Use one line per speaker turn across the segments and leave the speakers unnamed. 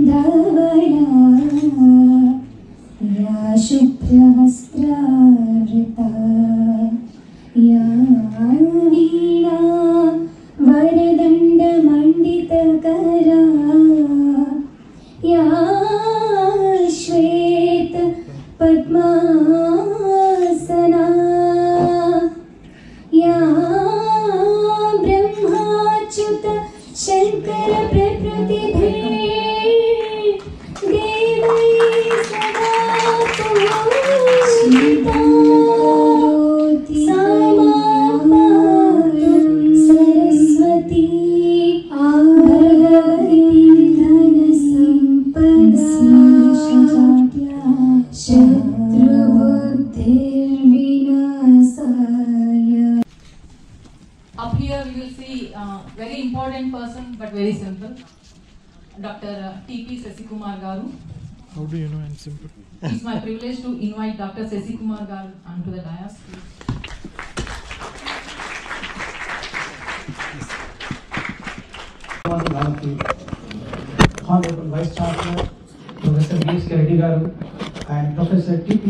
धवला या शुभ्रवस्त्रावृता या वीणा वरदण्डमण्डितकरा या श्वेत पद्मासना या ब्रह्माच्युत शंकर प्रकृतिभे देवै सदा पूजिता सा मातु Saraswati Bhagwati धनसम्पदा शत्रुबुद्धिर्विनाशाय.
Up here we will see very important person but very simple, Dr. T.P. Sasikumar Garu.
How do you know I'm simple?
It's my privilege to invite Dr. Sasikumar Garu onto the dais.
Honorable Vice Chancellor, Professor B.S. Reddy Garu, and Professor T.P.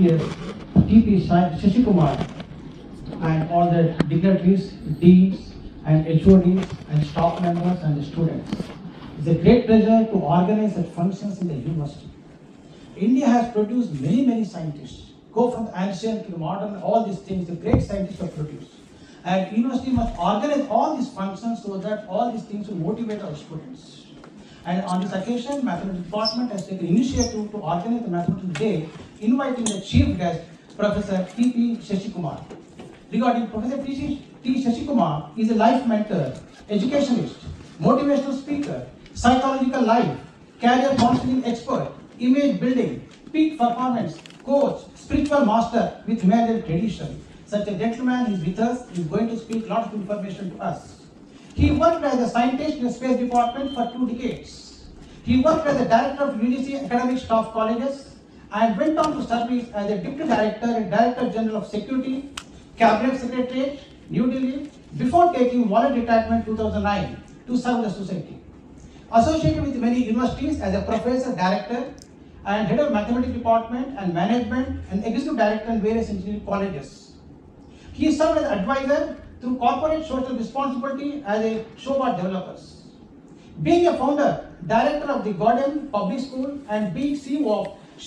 Sasikumar, and all the dignitaries, deans, and HODs, and staff members, and the students. It's a great pleasure to organize such functions in the university. India has produced many scientists. Go from the ancient to the modern, all these things, the great scientists are produced. And university must organize all these functions so that all these things will motivate our students. And on this occasion, Mathematics Department has taken initiative to organize the Mathematics Day, inviting the chief guest, Professor T.P. Sasikumar. Regarding Professor T. Sasikumar, he is a life mentor, educationist, motivational speaker, psychological life, career counseling expert, image building, peak performance, coach, spiritual master with Himalayan tradition. Such a gentleman is with us, he is going to speak a lot of information to us. He worked as a scientist in the Space Department for 2 decades. He worked as a director of UGC Academic Staff Colleges and went on to service as a Deputy Director and Director General of Security, Cabinet Secretariat, New Delhi, before taking voluntary retirement in 2009 to serve the society. Associated with many universities as a professor, director, and head of Mathematics Department and Management and Executive Director in various engineering colleges. He served as advisor through corporate social responsibility as a Shobha Developers. Being a founder, director of the Gordon Public School and being CEO of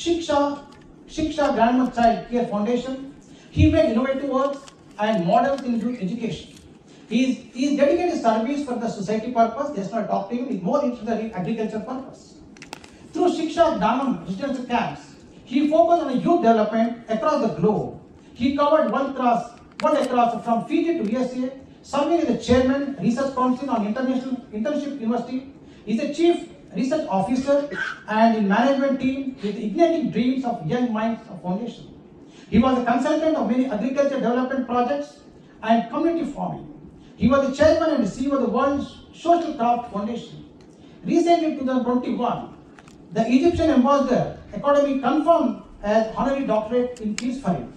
Shiksha Grandma Child Care Foundation, he made innovative works and models in youth education. He is dedicated service for the society purpose. Just not talk to him, he is more into the agriculture purpose. Through Shiksha Dhanam residential camps, he focused on youth development across the globe. He covered world across from Fiji to USA, serving as the chairman, Research Council on International Internship University. He is a chief research officer and in management team with igniting dreams of young minds of foundation. He was a consultant of many agriculture development projects and community farming. He was the chairman and CEO of the World Social Craft Foundation. Recently, in 2021, the Egyptian Ambassador Academy confirmed as honorary doctorate in peace for him.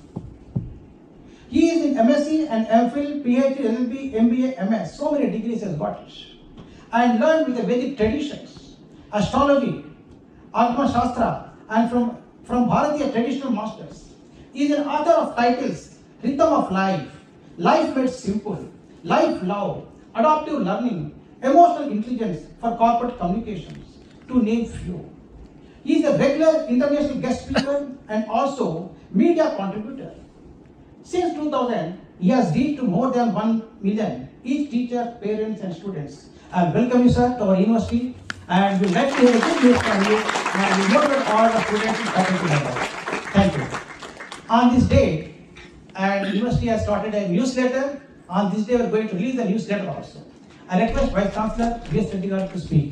He is in MSc and MPhil, PhD, LLB, MBA, MS. So many degrees he has got it. And learned with the Vedic traditions, astrology, Agama Shastra, and from Bharatiya traditional masters. He is an author of titles, Rhythm of Life, Life Made Simple, Life Love, Adaptive Learning, Emotional Intelligence for Corporate Communications, to name few. He is a regular international guest speaker and also media contributor. Since 2000, he has reached to more than 1 million, each teacher, parents and students. I welcome you, sir, to our university and we would like to hear a good news from you and we motivate all the students and faculty members. Thank you. On this day, and the university has started a newsletter. On this day, we are going to release the newsletter also. I request Vice Chancellor B.S. Reddy Garu to speak.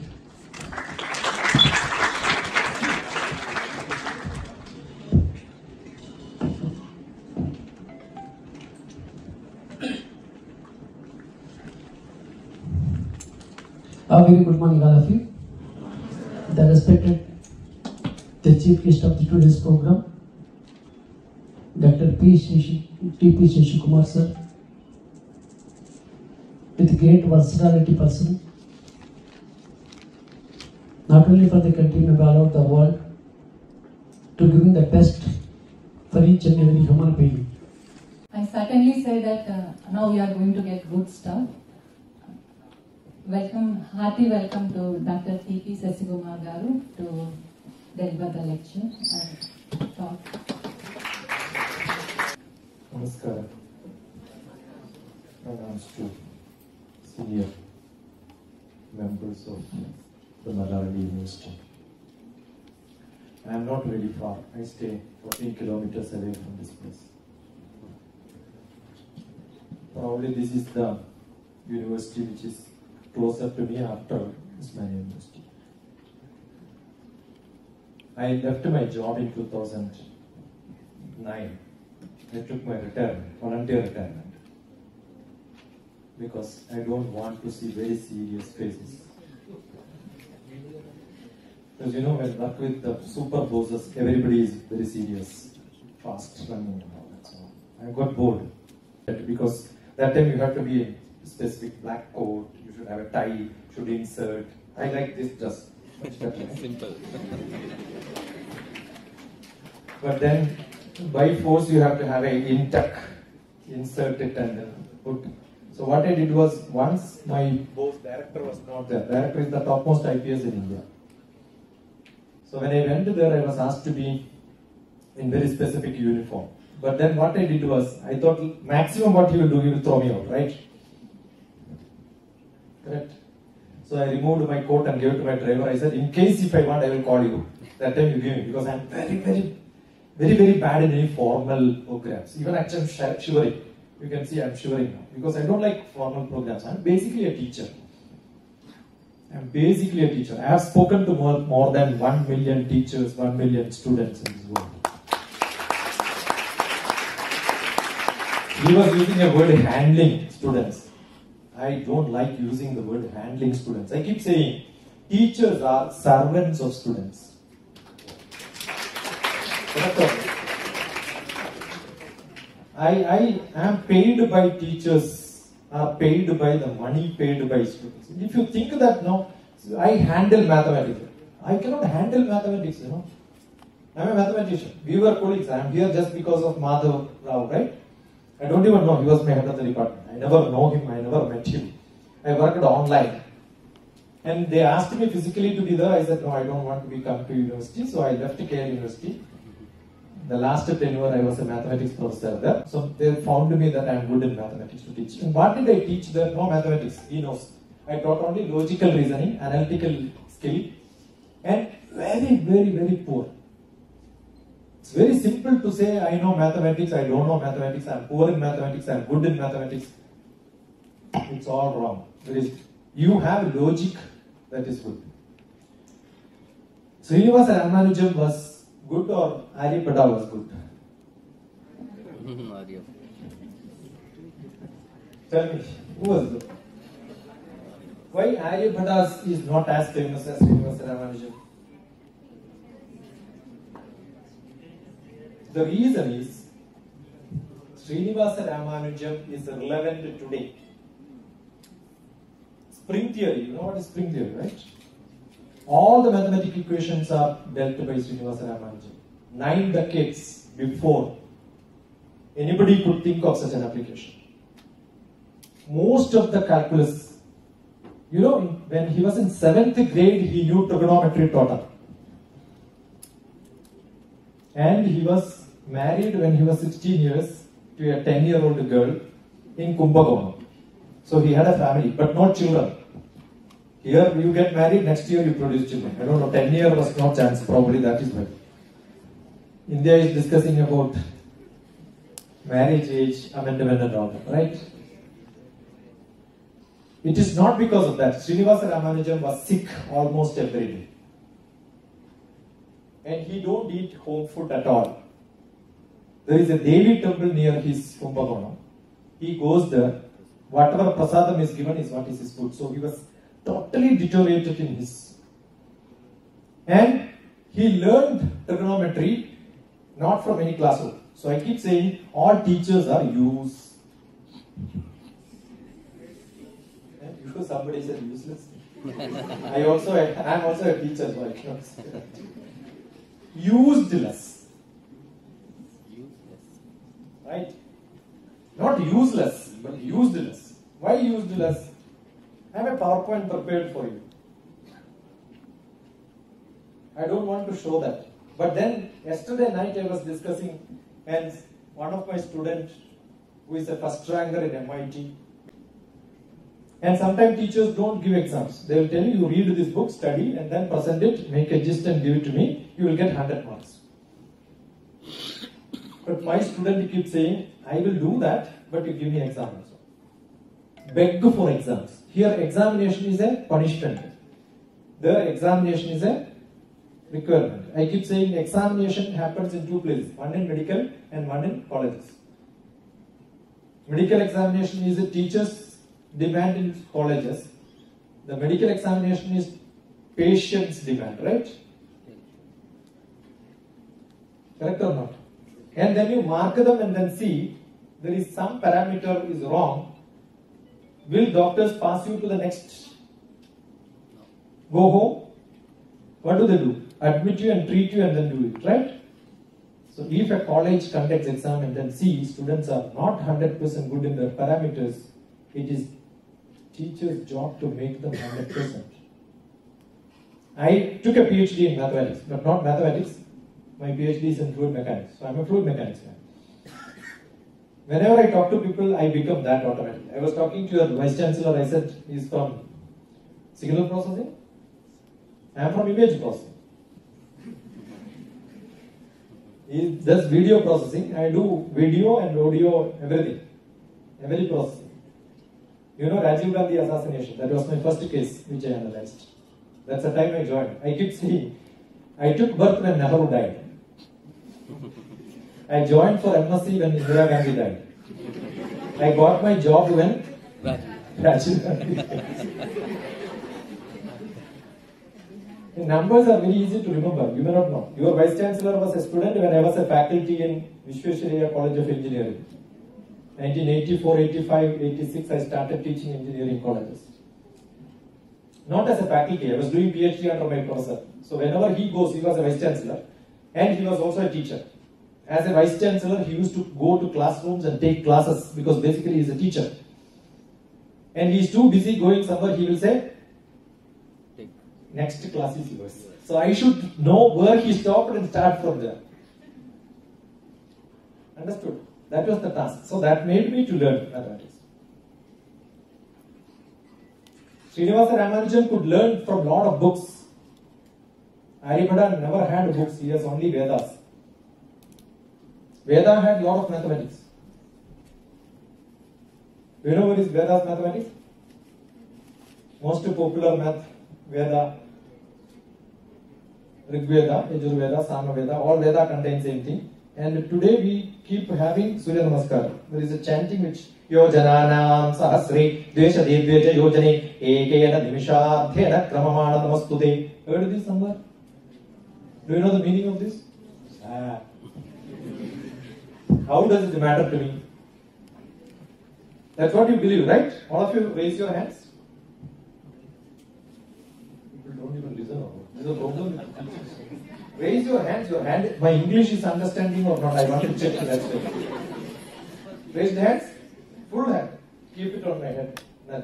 A very good morning, all of you. The respected the chief guest of the today's program, Dr. T.P. Sasikumar sir, with great versatility person, not only for the country, maybe all over the world, to giving the best for each and every human being.
I certainly say that now we are going to get good stuff. Welcome, hearty welcome to Dr. T.P. Sasikumar Garu to deliver the lecture and talk.
Namaskaram. Pronouns to senior members of the Malarali University. I am not very far. I stay 14 kilometers away from this place. Probably this is the university which is closer to me after Ismail University. I left my job in 2009. I took my retirement, volunteer retirement, because I don't want to see very serious faces. Because when I work with the super bosses, everybody is very serious, fast running and all that. So I got bored. Because that time you have to be in specific black coat, you should have a tie, should insert. I like this dress much better. Simple. But then by force you have to have a in-tuck, insert it and then put. So what I did was, once my boss director was not there. Director is the topmost IPS in India. So when I went there, I was asked to be in very specific uniform. But then what I did was, I thought maximum what he will do, he will throw me out, right? Correct. So I removed my coat and gave it to my driver. I said, in case if I want, I will call you. That time you give me, because I am very bad in any formal programs. Even actually I'm shivering. You can see I'm shivering now, because I don't like formal programs. I'm basically a teacher. I have spoken to more than 1 million teachers, 1 million students in this world. He was using a word handling students. I don't like using the word handling students. I keep saying, teachers are servants of students. I am paid by teachers, are paid by the money paid by students. If you think that now, I handle mathematics. I cannot handle mathematics, I am a mathematician. We were colleagues. I am here just because of Madhav Rao, right? I don't even know. He was my head of the department. I never know him. I never met him. I worked online. And they asked me physically to be there. I said, no, I don't want to come to university. So I left KL University. The last tenure, I was a mathematics professor there. So they found me that I am good in mathematics to teach. And what did I teach there? No mathematics. He knows. I taught only logical reasoning, analytical skill, and very poor. It's very simple to say, I know mathematics, I don't know mathematics, I'm poor in mathematics, I'm good in mathematics. It's all wrong. You have logic, that is good. Srinivasa Ramanujan was good or Aryabhatta was good? Tell me, who was good? Why Aryabhatta is not as famous as Srinivasa Ramanujan? The reason is, Srinivasa Ramanujan is relevant today. Spring theory, you know what is spring theory, right? All the mathematical equations are dealt by Srinivasa Ramanujan. 9 decades before anybody could think of such an application. Most of the calculus, when he was in 7th grade, he knew trigonometry total. And he was married when he was 16 years to a 10-year-old girl in Kumbakonam. So he had a family, but not children. Here you get married, next year you produce children. I don't know, 10 years was no chance, probably that is why. India is discussing about marriage age amendment and all that, right? It is not because of that. Srinivasa Ramanujan was sick almost every day. And he don't eat home food at all. There is a Devi temple near his Kumbakonam. He goes there. Whatever prasadam is given is what is his food. So he was totally deteriorated in his. And he learned trigonometry not from any classroom. So I keep saying all teachers are youths. to somebody said useless. I am also a teacher, so I cannot say that. Useless. Right? Not useless, but useless. Why useless? I have a PowerPoint prepared for you. I don't want to show that. But then, yesterday night I was discussing, and one of my students, who is a first ranker in MIT, and sometimes teachers don't give exams. They will tell you, you read this book, study, and then present it, make a gist and give it to me, you will get 100 marks. But my student keeps saying, I will do that, but you give me exam also. Beg for exams. Here examination is a punishment. The examination is a requirement. I keep saying examination happens in two places, one in medical and one in colleges. Medical examination is a teacher's demand in colleges. The medical examination is patient's demand, right? Correct or not? And then you mark them and then see there is some parameter is wrong. Will doctors pass you to the next? Go home? What do? Admit you and treat you and then do it, right? So if a college conducts exam and then see students are not 100% good in their parameters, it is teacher's job to make them 100%. I took a PhD in mathematics, but not mathematics. My PhD is in fluid mechanics, so I'm a fluid mechanics man. Whenever I talk to people, I become that automatically. I was talking to your vice chancellor, I said he's from signal processing. I am from image processing. He does video processing. I do video and audio, everything. Every processing. You know Rajiv Gandhi assassination. That was my first case which I analyzed. That's the time I joined. I keep saying, I took birth when Nehru died. I joined for MSc when Indira Gandhi died. I got my job when Rajiv Gandhi died. The numbers are very easy to remember. You may not know. Your vice chancellor was a student when I was a faculty in Vishwesvaraya College of Engineering. 1984, 85, 86, I started teaching engineering colleges. Not as a faculty, I was doing PhD under my professor. So whenever he goes, he was a vice chancellor and he was also a teacher. As a vice chancellor, he used to go to classrooms and take classes because basically he is a teacher. And he is too busy going somewhere, he will say, next class is yours. So I should know where he stopped and start from there. Understood? That was the task. So that made me to learn mathematics. Srinivasa Ramanujan could learn from a lot of books. Aryabhata never had books, he has only Vedas. Veda had a lot of mathematics. Do you know what is Vedas mathematics? Most popular math, Veda, Rig Veda, Yajur Veda, Sama Veda, all Veda contain same thing. And today we keep having Surya Namaskar. There is a chanting which Yojananam Sahasri Dvesha Devdveja Yojane Ekena Nimishadhena Kramamana Namastute. Heard this somewhere? Do you know the meaning of this? How does it matter to me? That's what you believe, right? All of you raise your hands. People don't even listen. There's a problem with teachers. Raise your hands. Your hand. My English is understanding or not? I want to check that. Raise the hands. Full hand. Keep it on my head.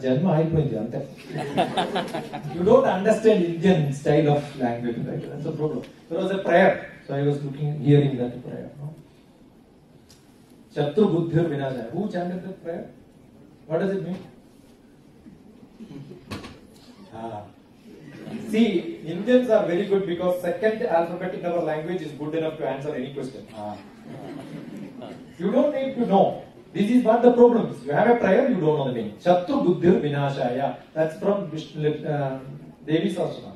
You don't understand Indian style of language, right? That's the problem. There was a prayer, so I was hearing that prayer. No? Shatru Buddhir Vinasaya. Who chanted that prayer? What does it mean? See, Indians are very good because second alphabet in our language is good enough to answer any question. You don't need to know. This is what the problem is. You have a prayer, you don't know the meaning. Shatru Buddhir Vinashaya. That's from Devi Sahasranam.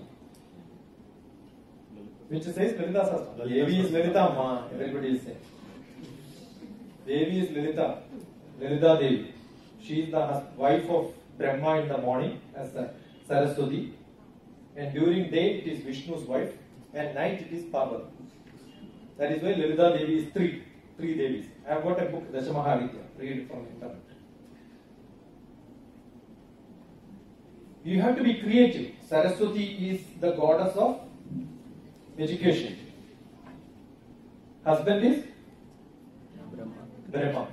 Which says Lalita Sahasranam. Devi is Lalita Ma. Everybody is saying. Devi is Lalita. Lalita Devi. She is the wife of Brahma in the morning as Saraswati. And during day it is Vishnu's wife. And night it is Parvati. That is why Lalita Devi is three Devis. I have got a book, Dashamahavidya. Read it from internet. You have to be creative. Saraswati is the goddess of education. Husband is Brahma.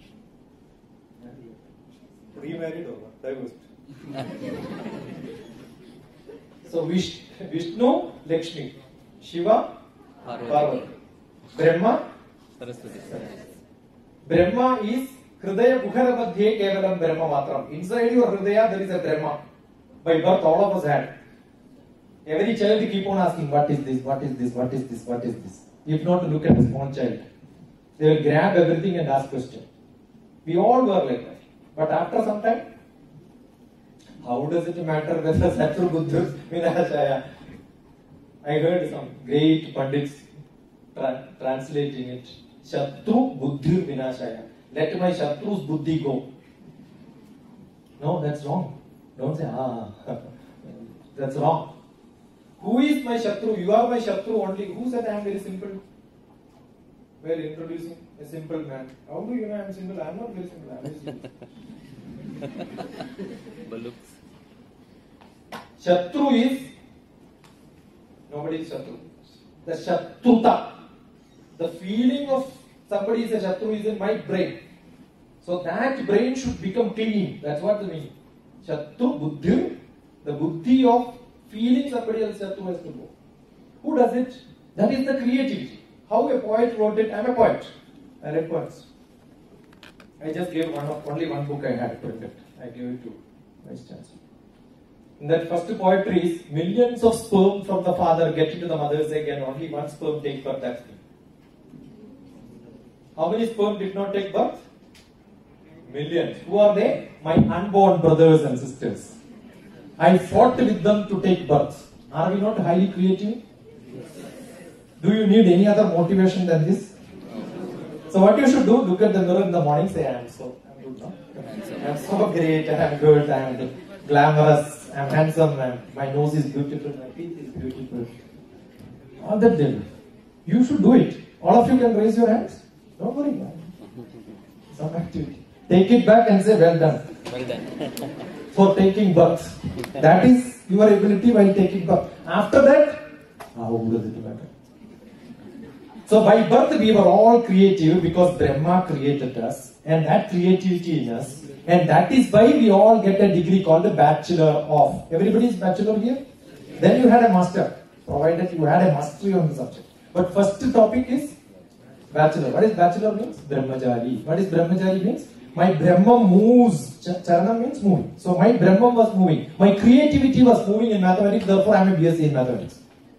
Remarried or divorced? So Vishnu, Lakshmi. Shiva, Parvati. Brahma,
Saraswati.
Brahma is Hridaya Bukhara Madhye Kevalam Brahma Matram. Inside your Hridaya there is a Brahma. By birth all of us had. Every child keep on asking, what is this, what is this, what is this, what is this? If not, look at a small child. They will grab everything and ask questions. We all were like that. But after some time, how does it matter whether Satru Buddha Vinashaya? I heard some great Pandits translating it. Shatru Buddhir Vinashaya. Let my Shatru's Buddhi go. No, that's wrong. Don't say, that's wrong. Who is my Shatru? You are my Shatru only. Who said I am very simple? We are introducing a simple man. How do you know I am simple? I am not very simple. I am very simple.
Balooks.
Shatru is, nobody is Shatru. The Shatruta, the feeling of somebody is a Shatru is in my brain. So that brain should become clean. That's what the meaning. Shatru Buddhir, the Buddhi of feeling somebody else Shatru has to go. Who does it? That is the creativity. How a poet wrote it. I am a poet. I read poets. I just gave only one book I had printed. I gave it to Vice Chancellor. In that first poetry is millions of sperm from the father get into the mother's egg and only one sperm takes birth. That's me. How many sperm did not take birth? Millions. Who are they? My unborn brothers and sisters. I fought with them to take birth. Are we not highly creative? Do you need any other motivation than this? So what you should do, look at the mirror in the morning, say, I'm good now. I'm so great, I'm good, I'm glamorous, I'm handsome, my nose is beautiful, my teeth is beautiful. All that they do. You should do it. All of you can raise your hands. Don't worry. Some activity. Take it back and say, well done.
Well done.
For taking birth. That is your ability while taking birth. After that, how does it matter? So by birth we were all creative because Brahma created us and that creativity in us, and that is why we all get a degree called a Bachelor of. Everybody is Bachelor here? Then you had a Master, provided you had a mastery on the subject. But first topic is Bachelor. What is Bachelor means? Brahmachari. What is Brahmachari means? My Brahma moves. Charana means moving. So my Brahma was moving. My creativity was moving in mathematics, therefore I am a BSc in mathematics.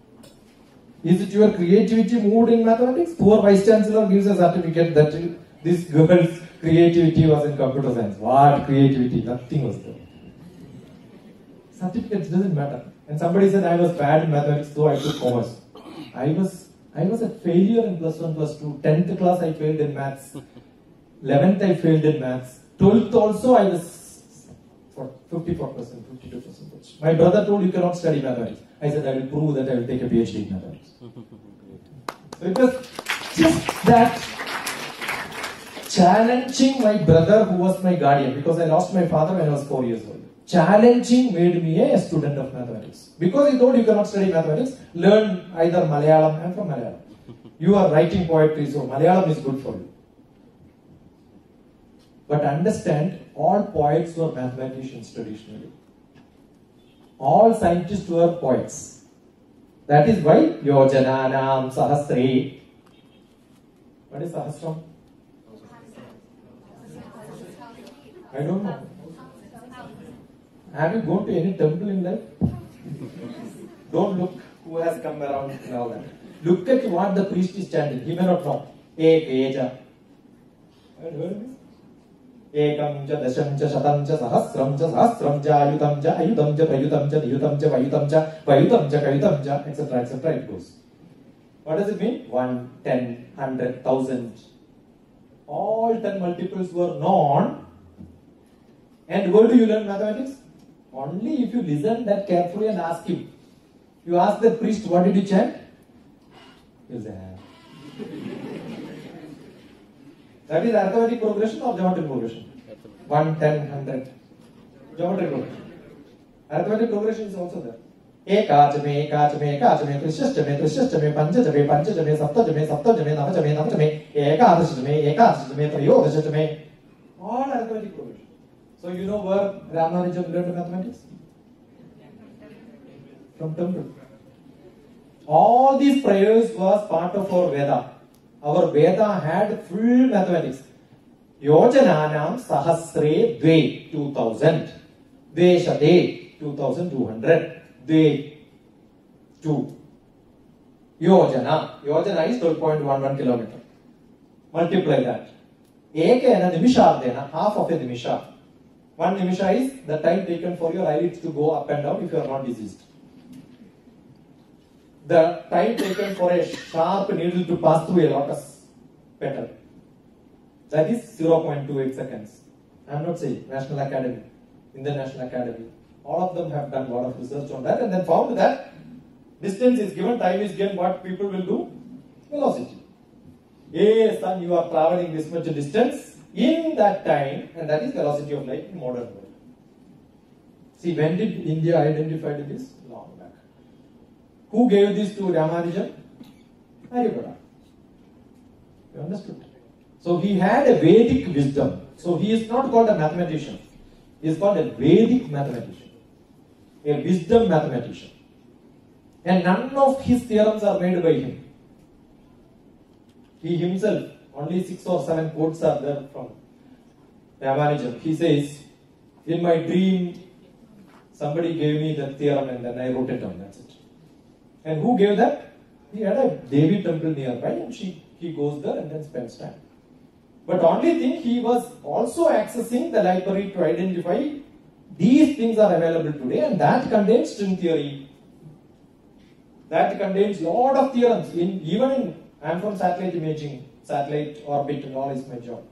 Is it your creativity moved in mathematics? Poor Vice Chancellor gives a certificate that this girl's creativity was in computer science. What creativity? Nothing was there. Certificates doesn't matter. And somebody said I was bad in mathematics, so I took commerce. I was a failure in plus 1, plus 2. 10th class I failed in maths. 11th I failed in maths. 12th also I was 54%, 52%. My brother told you cannot study mathematics. I said I will prove that I will take a PhD in mathematics. So it was just that challenging my brother who was my guardian, because I lost my father when I was 4 years old. Challenging made me a student of mathematics. Because he told you cannot study mathematics, learn either Malayalam. I am from Malayalam. You are writing poetry, so Malayalam is good for you. But understand, all poets were mathematicians traditionally. All scientists were poets. That is why Yojananam Sahasre. What is Sahasram? I don't know. Have you gone to any temple in life? Don't look who has come around and all that. Look at what the priest is chanting. He may not know. Ekeja. Have you heard this? Ekam ja dasham ja shatam ja sahasram ja ayutam ja prayutam ja diyutam ja vayutam ja kayutam ja, etc., etc. It goes. What does it mean? 1, 10, 100, 1000. All 10 multiples were known. And where do you learn mathematics? Only if you listen that carefully and ask him. You ask the priest, what did you chant? He'll say, that is arithmetic progression or geometric progression? 1, 10, 100. Geometric progression. Arithmetic progression is also there. Ekachame, ekachame, ekachame, trishashchame, trishashchame, panchachame, panchachame, saptachame, saptachame, namachame, namachame, ekadashachame, ekadashachame, trayodashachame. All arithmetic progression. So you know where Ramanujan learned mathematics? From temple. All these prayers was part of our Veda. Our Veda had full mathematics. Yojananam sahasre dve 2000. Dveshate 2200. Dve 2. Yojana. Yojana is 12.11 kilometer. Multiply that. Ekena nimishardena, half of a nimisha. 1 nimisha is the time taken for your eyelids to go up and down if you are not diseased. The time taken for a sharp needle to pass through a lotus petal. That is 0.28 seconds. I am not saying National Academy, Indian National Academy. All of them have done a lot of research on that and then found that distance is given, time is given, what people will do? Velocity. Yes, son, you are traveling this much distance in that time, and that is velocity of light in modern world. See, when did India identify this? Long back. Who gave this to Ramanujan? Aryabhata. You understood? So he had a Vedic wisdom. So he is not called a mathematician. He is called a Vedic mathematician. A wisdom mathematician. And none of his theorems are made by him. He himself, only 6 or 7 quotes are there from Ramanujan. He says, in my dream, somebody gave me the theorem and then I wrote it down. That's it. And who gave that? He had a Devi temple nearby and he goes there and then spends time. But only thing, he was also accessing the library to identify these things are available today, and that contains string theory. That contains lot of theorems. I am from satellite imaging, satellite orbit and all is my job.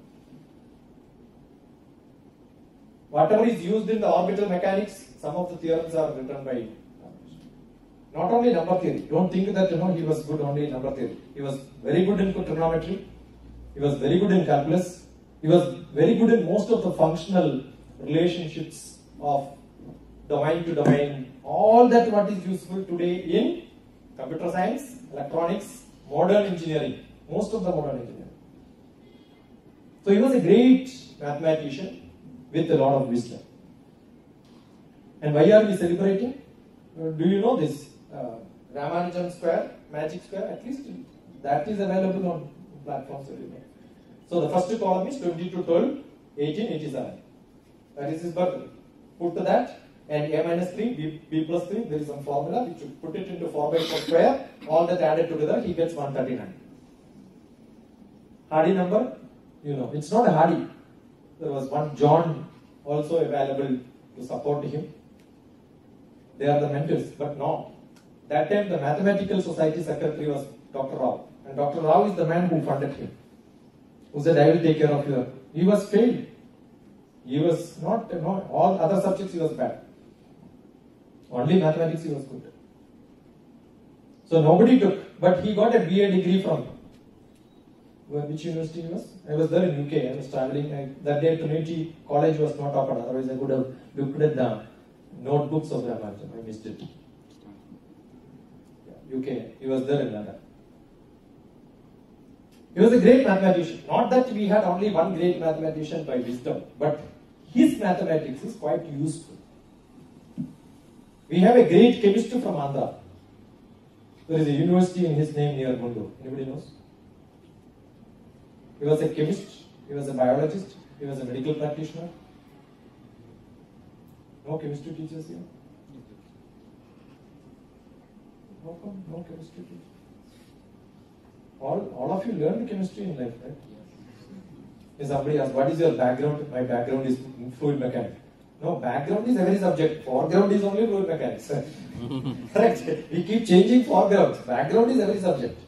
Whatever is used in the orbital mechanics, some of the theorems are written by not only number theory. Don't think that he was good only in number theory. He was very good in trigonometry. He was very good in calculus. He was very good in most of the functional relationships of domain to domain. All that what is useful today in computer science, electronics, modern engineering. Most of the modern engineering. So he was a great mathematician with a lot of wisdom. And why are we celebrating? Do you know this? Ramanujan Square, Magic Square, at least that is available on platforms everywhere. So the first column is 22/12/1887. That is his birthday. Put to that and a minus 3, b plus 3, there is some formula which you put it into 4/4 square, all that added together, he gets 139. Hardy number, it's not a Hardy. There was one John also available to support him. They are the mentors, but no. That time the Mathematical Society secretary was Dr. Rao. And Dr. Rao is the man who funded him. Who said, I will take care of you. He was failed. He was not, all other subjects he was bad. Only mathematics he was good. So nobody took, but he got a BA degree from which university he was? I was there in UK. I was traveling. That day Trinity College was not open. Otherwise I could have looked at the notebooks of Ramanujan. I missed it. UK. He was there in London. He was a great mathematician. Not that we had only one great mathematician by wisdom, but his mathematics is quite useful. We have a great chemist from Andhra. There is a university in his name near Mundu. Anybody knows? He was a chemist, he was a biologist, he was a medical practitioner. No chemistry teachers here? How come no chemistry teachers? All of you learned chemistry in life, right? If somebody asks, what is your background? My background is fluid mechanics. No, background is every subject. Foreground is only fluid mechanics. Correct? We keep changing foregrounds. Background is every subject.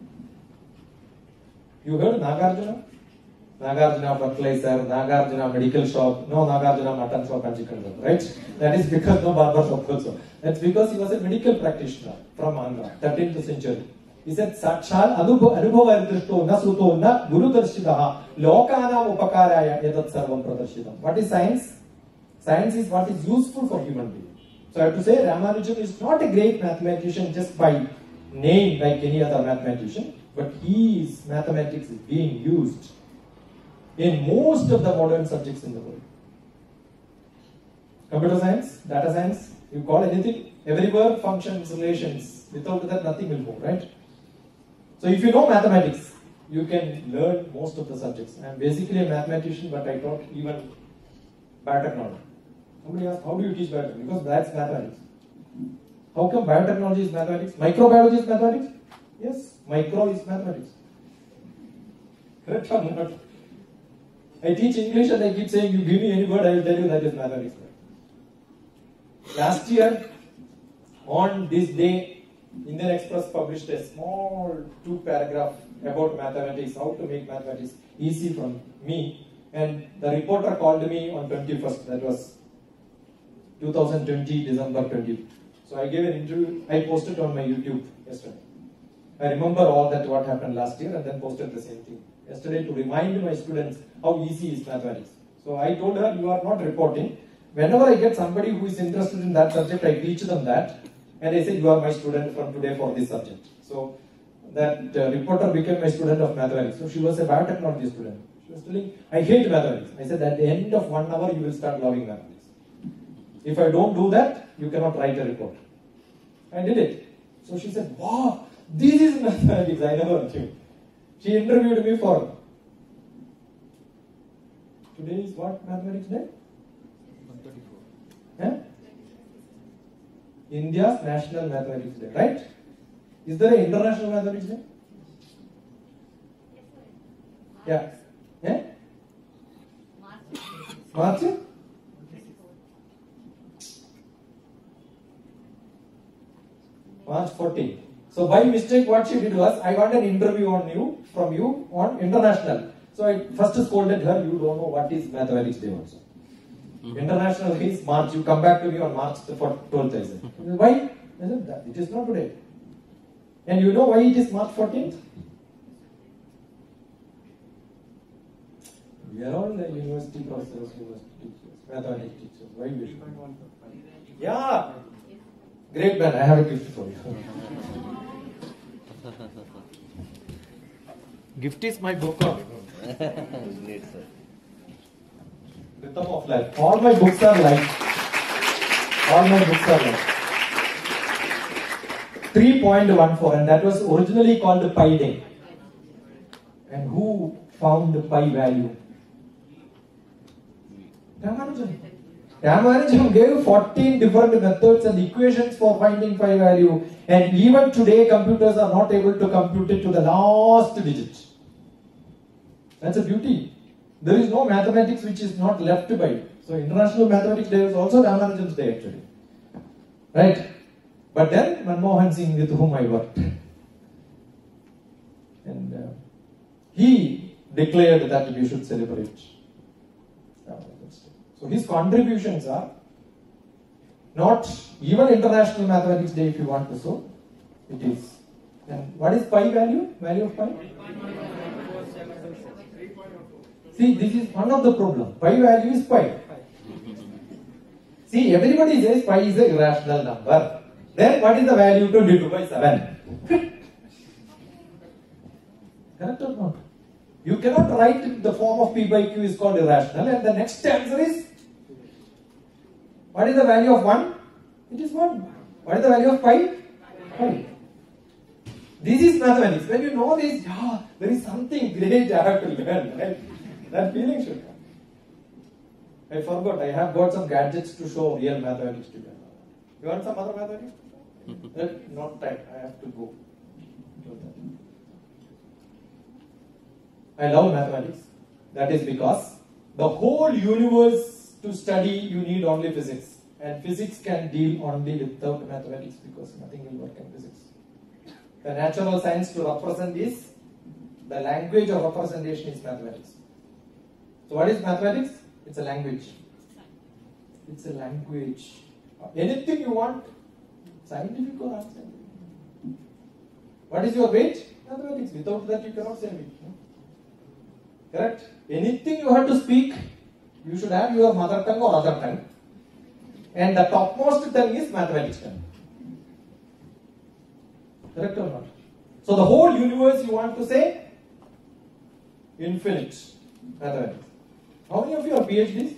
You heard Nagarjuna? Nagarjuna fertilizer, Nagarjuna medical shop, no Nagarjuna mutton shop and chicken shop, right? That is because no barber shop also. That's because he was a medical practitioner from Andhra, 13th century. He said, Sakshal Anubhava Drishto na Sruto na Guru Darshitaha Lokana Upakaraya Yadat Sarvam Pradarshidam. What is science? Science is what is useful for human being. So I have to say Ramanujan is not a great mathematician just by name like any other mathematician, but his mathematics is being used in most of the modern subjects in the world. Computer science, data science, you call anything, everywhere functions, relations. Without that, nothing will move, right? So if you know mathematics, you can learn most of the subjects. I am basically a mathematician, but I taught even biotechnology. Somebody asked, how do you teach biotechnology? Because that's mathematics. How come biotechnology is mathematics? Microbiology is mathematics? Yes, micro is mathematics. Correct or not? I teach English and I keep saying, you give me any word, I will tell you that is mathematics. Last year, on this day, Indian Express published a small 2-paragraph about mathematics, how to make mathematics easy from me. And the reporter called me on 21st, that was 2020, December 20. So I gave an interview, I posted on my YouTube yesterday. I remember all that what happened last year and then posted the same thing yesterday to remind my students how easy is mathematics. So I told her, you are not reporting. Whenever I get somebody who is interested in that subject, I teach them that. And I say, you are my student from today for this subject. So that reporter became my student of mathematics. So she was a biotechnology student. She was telling, I hate mathematics. I said, at the end of 1 hour, you will start loving mathematics. If I don't do that, you cannot write a report. I did it. So she said, wow, this is mathematics. I never knew. She interviewed me for, today is what mathematics day? 134. Eh? India's National Mathematics Day, right? Is there an International Mathematics Day? Yeah. Eh? March? March 14. So by mistake what she did was, I got an interview from you on international. So I first scolded her, you don't know what is mathematics day also. International is March, you come back to me on March 12th, I said. Why? I said, that it is not today. And you know why it is March 14th? We are all the university professors, university teachers, mathematics teachers. Why we should? Yeah! Great man, I have a gift for you. Gift is my book of
Great, sir.
Rhythm of Life. All my books are like. All my books are like. 3.14, and that was originally called Pi Day. And who found the pi value? Ramanujan. Ramanujan gave 14 different methods and equations for finding pi value, and even today computers are not able to compute it to the last digit. That's a beauty. There is no mathematics which is not left by it. So International Mathematics Day is also Ramanujan's day actually. Right? But then Manmohan Singh, with whom I worked, and he declared that we should celebrate Ramanujan's day. So his contributions are not even International Mathematics Day if you want to so. It is. And what is pi value? Value of pi? See, this is one of the problems. Pi value is pi. See, everybody says pi is an irrational number. Then what is the value to divide by 7? Correct or not? You cannot write in the form of p by q is called irrational, and the next answer is, what is the value of 1? It is 1. What is the value of pi? Pi. This is mathematics. When you know this, there is something great I have to learn. Right? That feeling should come. I forgot, I have got some gadgets to show real mathematics to you. You want some other mathematics? Not time, I have to go. I love mathematics. That is because the whole universe to study, you need only physics. And physics can deal only without mathematics because nothing will work in physics. The natural science to represent is, the language of representation is mathematics. So what is mathematics? It's a language. It's a language. Anything you want, scientific or unscientific. What is your weight? Mathematics. Without that you cannot say weight. No? Correct? Anything you have to speak, you should have your mother tongue or other tongue. and the topmost 10 is mathematics 10. Correct or not? So the whole universe you want to say? Infinite mathematics. How many of you are PhDs?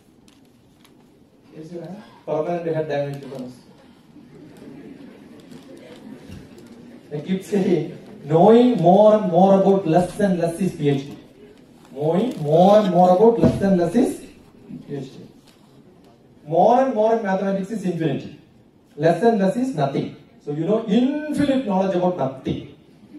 Yes, you have. Permanent head damage becomes. I keep saying, knowing more and more about less and less is PhD. Knowing more and more about less and less is PhD. More and more in mathematics is infinity. Less and less is nothing. So you know infinite knowledge about nothing.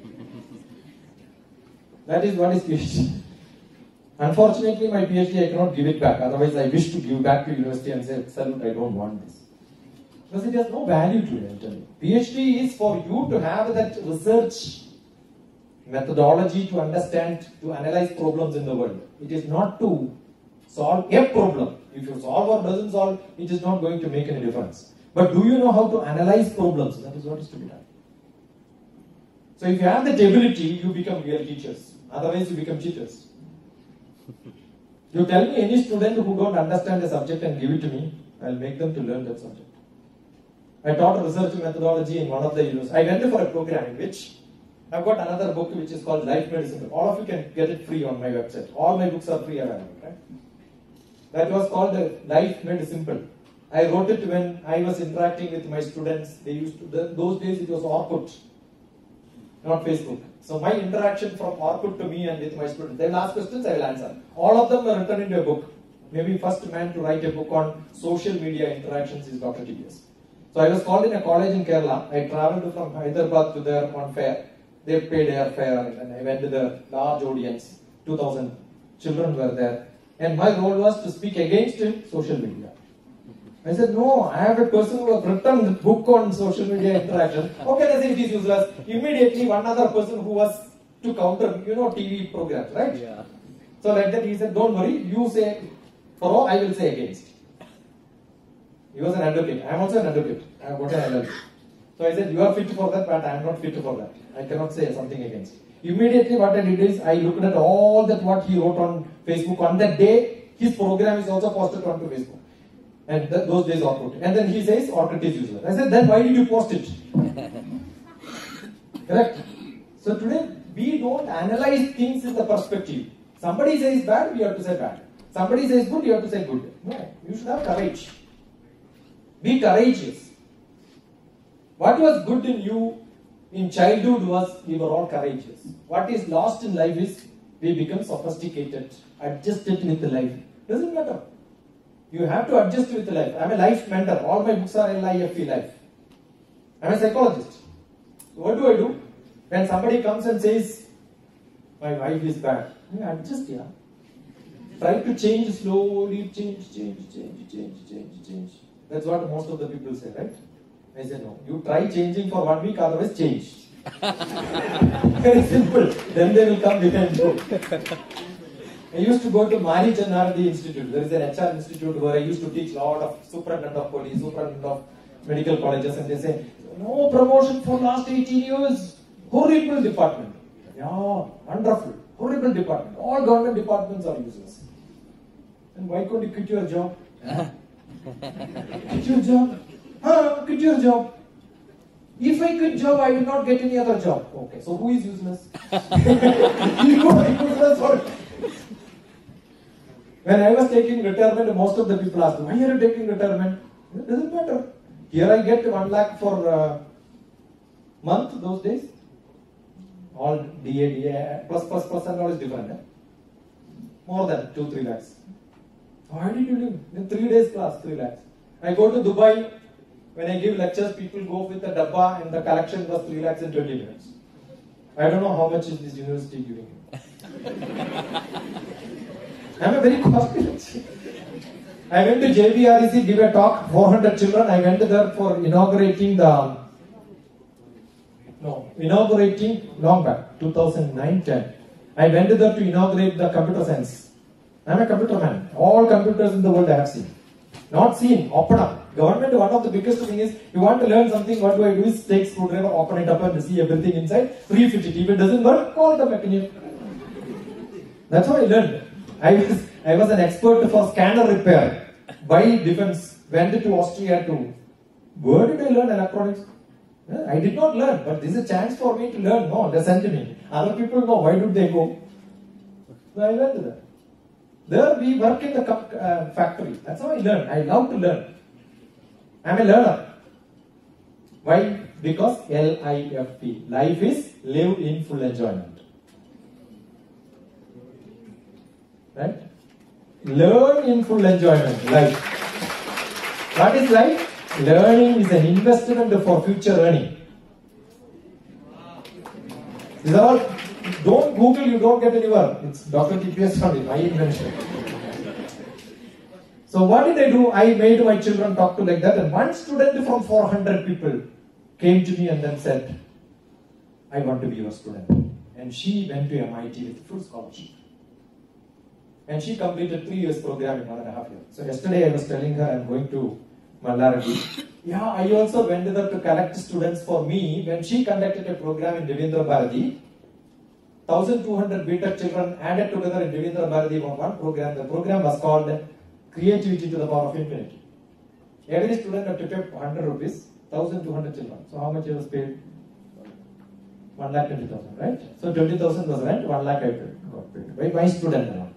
That is what is PhD. Unfortunately, my PhD I cannot give it back. Otherwise, I wish to give back to university and say, "Salute, I don't want this." Because it has no value to it. I tell you. PhD is for you to have that research methodology to understand, to analyze problems in the world. It is not to solve a problem. If you solve or doesn't solve, it is not going to make any difference. But do you know how to analyze problems? That is what is to be done. So if you have that ability, you become real teachers. Otherwise, you become cheaters. You tell me any student who don't understand a subject and give it to me, I'll make them to learn that subject. I taught research methodology in one of the universities. I went for a program in which I've got another book which is called Life Made Simple. All of you can get it free on my website. All my books are free available, right? That was called Life Made Simple. I wrote it when I was interacting with my students. They used to, those days it was Orkut, not Facebook. So my interaction from Orkut to me and with my students, they will ask questions, I will answer. All of them were written into a book. Maybe first man to write a book on social media interactions is Dr. TPS. So I was called in a college in Kerala. I travelled from Hyderabad to there on fair. They paid airfare and I went to the large audience. 2,000 children were there. And my role was to speak against social media. I said, no, I have a person who has written a book on social media interaction. How can I say it is useless? Immediately one other person who was to counter, TV programs, right?
Yeah.
So like that he said, don't worry, you say for, I will say against. He was an advocate. I am also an advocate. I have got an LLB. So I said, you are fit for that, but I am not fit for that. I cannot say something against. Immediately what I did is, I looked at all that what he wrote on Facebook. On that day, his program is also posted onto Facebook. And those days Orkut. And then he says, Orkut is useless. I said, then why did you post it? Correct? So today, we don't analyze things in the perspective. Somebody says bad, we have to say bad. Somebody says good, you have to say good. No, you should have courage. Be courageous. What was good in you in childhood was we were all courageous. What is lost in life is we become sophisticated, adjusted with life. Doesn't matter. You have to adjust with life. I'm a life mentor. All my books are LIFE, life. I'm a psychologist. So what do? When somebody comes and says, my wife is bad, I adjust, yeah. Try to change slowly, change. That's what most of the people say, right? I say, no. You try changing for 1 week, otherwise change. Very simple. Then they will come behind you. I used to go to Mani Chenardi Institute. There is an HR institute where I used to teach a lot of superintendent of police, superintendent of medical colleges, and they say, no promotion for last 18 years. Horrible department. Yeah, wonderful. Horrible department. All government departments are useless. And why can't you quit your job? Quit your job? Quit your job. If I quit job, I will not get any other job. Okay, so who is useless? You are useless or... When I was taking retirement, most of the people asked, why are you taking retirement? It doesn't matter. Here I get 1 lakh for a month those days. All DA, plus and all is different. More than 2-3 lakhs. Why did you do? In 3 days class, 3 lakhs. I go to Dubai. When I give lectures, people go with a dabba and the collection was 3 lakhs in 20 minutes. I don't know how much is this university giving you. I'm a very costly. I went to JVREC, give a talk, 400 children. I went there for inaugurating long back, 2009-10. I went there to inaugurate the computer science. I'm a computer man. All computers in the world I have seen. Not seen, open up. Government, one of the biggest thing is, you want to learn something, what do I do is take screwdriver, open it up and see everything inside, refit it. If it doesn't work, call the mechanic. That's how I learned. I was an expert for scanner repair. Buy defense went to Austria to. Where did I learn electronics? I did not learn, but this is a chance for me to learn. No, listen to me. Other people know. Why do they go? So I went there. There we work in the factory. That's how I learn. I love to learn. I'm a learner. Why? Because LIFE. Life is live in full enjoyment. Right? Learn in full enjoyment. Life. What is life? Learning is an investment for future earning. These are all. Don't Google, you don't get anywhere. It's Dr. TPS only, my invention. So what did I do? I made my children talk to like that, and one student from 400 people came to me and then said, I want to be your student. And she went to MIT with full scholarship. And she completed 3 years program in 1.5 years. So yesterday I was telling her I'm going to Mallaradi. Yeah, I also went there to collect students for me when she conducted a program in Devendra Bharati. 1,200 BTech children added together in Devendra Bharati for one program. The program was called Creativity to the Power of Infinity. Every student had to pay 100 rupees, 1,200 children. So how much I was paid? 1,20,000, right? So 20,000 was rent, 1 lakh I got paid by my student alone.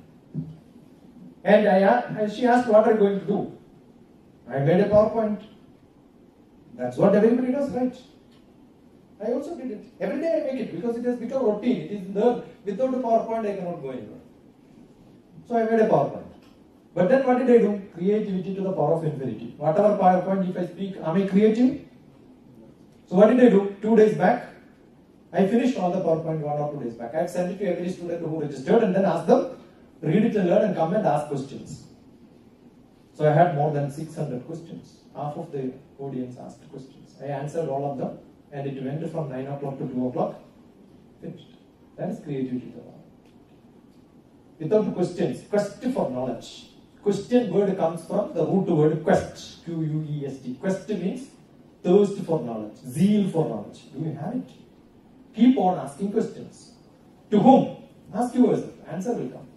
And she asked, what are you going to do? I made a PowerPoint. That's what everybody does, right? I also did it. Every day I make it because it has become routine. It is there. Without a PowerPoint, I cannot go anywhere. So I made a PowerPoint. But then what did I do? Creativity to the power of infinity. Whatever PowerPoint, if I speak, am I creative? So what did I do? 2 days back, I finished all the PowerPoint 1 or 2 days back. I had sent it to every student who registered and then asked them, read it and learn and come and ask questions. So I had more than 600 questions. Half of the audience asked questions. I answered all of them and it went from 9 o'clock to 2 o'clock. Finished. That is creativity. Without questions, quest for knowledge. Question word comes from the root word quest. Q-U-E-S-T. Quest means thirst for knowledge, zeal for knowledge. Do you have it? Keep on asking questions. To whom? Ask yourself. Answer will come.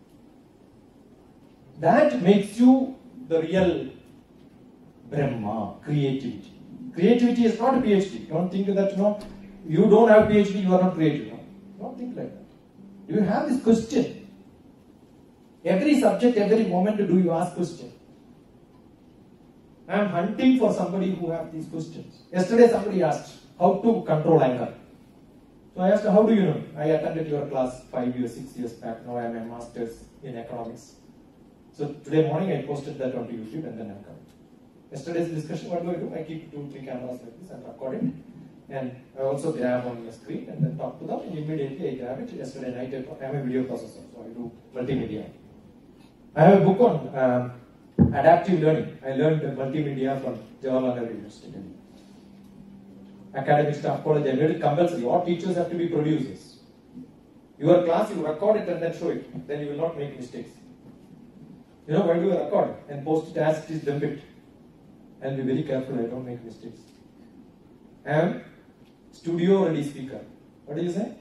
That makes you the real Brahma, creativity. Creativity is not a PhD. Don't think that, you don't have PhD, you are not creative. No. Don't think like that. You have this question. Every subject, every moment to do, you ask question. I am hunting for somebody who have these questions. Yesterday somebody asked, how to control anger. So I asked, how do you know? I attended your class 5 years, 6 years back. Now I am a master's in economics. So today morning I posted that onto YouTube and then I'm coming. Yesterday's discussion, what do? I keep 2-3 cameras like this and record it. And I also grab on the screen and then talk to them and immediately I grab it. Yesterday night I am a video processor, so I do multimedia. I have a book on adaptive learning. I learned multimedia from Jawaharlal Nehru University. Academic staff college, I made it compulsory. All teachers have to be producers. Your class, you record it and then show it. Then you will not make mistakes. You know, why do you record and post it as it is, dump it? And be very careful, I don't make mistakes. I am studio ready speaker. What do you say?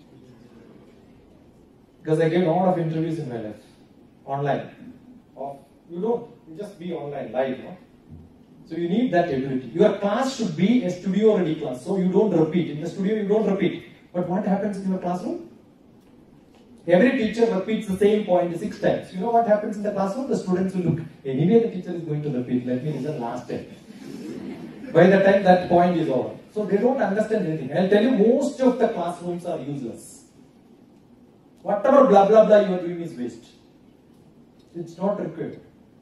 Because I gave a lot of interviews in my life. Online. Or you don't, you just be online, live. No? So you need that ability. Your class should be a studio ready class. So you don't repeat. In the studio you don't repeat. But what happens in your classroom? Every teacher repeats the same point 6 times. You know what happens in the classroom? The students will look, anyway the teacher is going to repeat. Let me listen last time. By the time that point is over. So they don't understand anything. I'll tell you, most of the classrooms are useless. Whatever blah blah blah you are doing is waste. It's not required.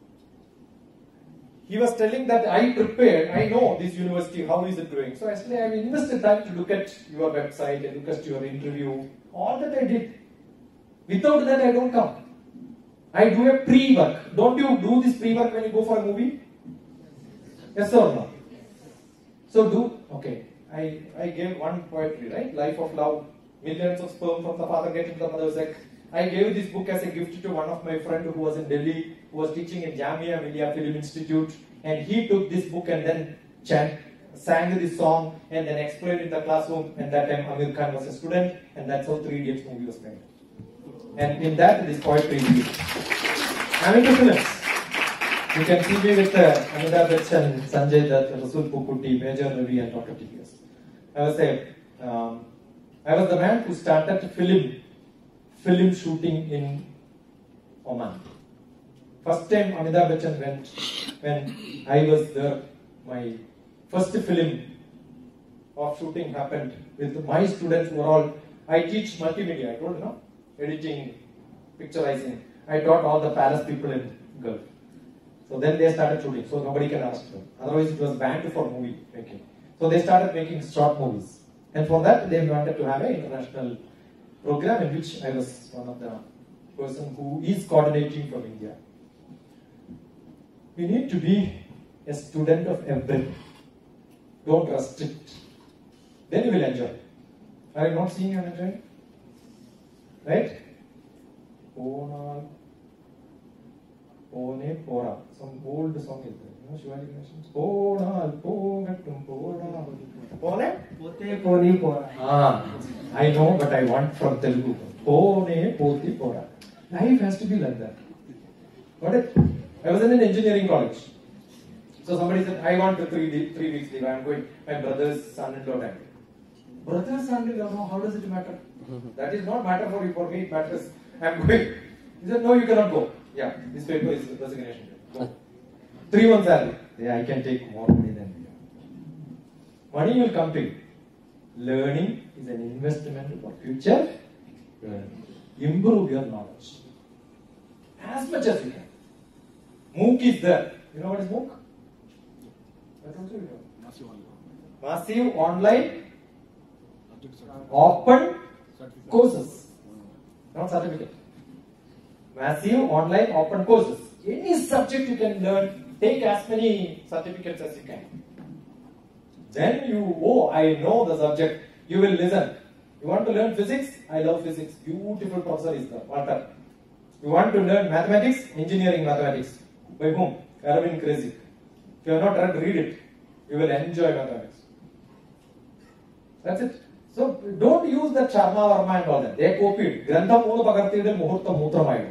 He was telling that I prepared, I know this university, how is it doing. So yesterday I invested time to look at your website, and look at your interview, all that I did. Without that I don't come. I do a pre-work. Don't you do this pre-work when you go for a movie? Yes or no? So do, okay. I gave one poetry, right? Life of Love. Millions of sperm from the father get into the mother's egg. I gave this book as a gift to one of my friends who was in Delhi, who was teaching in Jamia Millia Film Institute, and he took this book and then sang this song and then explained in the classroom, and that time Amir Khan was a student, and that's how 3 Idiots movie was made. And in that, this poetry is used. I'm into films. You can see me with Amitabh Bachchan, Sanjay Dutt, Rasul Pukuti, Major Ravi, and Dr. TPS. I was the man who started film shooting in Oman. First time Amitabh Bachchan went when I was there. My first film of shooting happened with my students who were all. I teach multimedia. I told you, no? Editing, picturizing. I taught all the palace people in Gulf. So then they started shooting. So nobody can ask them. Otherwise, it was banned for movie making. So they started making short movies. And for that, they wanted to have an international program in which I was one of the person who is coordinating from India. We need to be a student of everything. Don't restrict. Then you will enjoy. Are you not seeing you enjoying? Right? Pona, Pone, Pora. Some old song is there. You know Shivaji Ganesan? Pona, Pogatum, Pora. Pone?
Pote, Poni, Pora.
I know, but I want from Telugu. Pone, Poti, Pora. Life has to be like that. Got it? I was in an engineering college. So somebody said, I want 3 weeks leave. I am going. My brother's son-in-law died. Brother's son-in-law, no, how does it matter? That is not matter for you, for me it matters. I am going. He said, no, you cannot go. Yeah, this paper is resignation. Go. 3 months salary. Yeah, I can take more money than you. Money will come to you. Learning is an investment for future learning. Improve your knowledge. As much as you can. MOOC is there. You know what is MOOC? What also you know? Massive online open courses. Not certificate. Massive online open courses. Any subject you can learn, take as many certificates as you can. Then you, I know the subject, you will listen. You want to learn physics? I love physics. Beautiful professor is there, Walter. You want to learn mathematics? Engineering mathematics. By whom? Aravind Krejcik. If you have not read, read it. You will enjoy mathematics. That's it. So don't use that Sharma Varma and all that. They copied. Grantham Moonu Pagartide Muhurtam Mutramayu.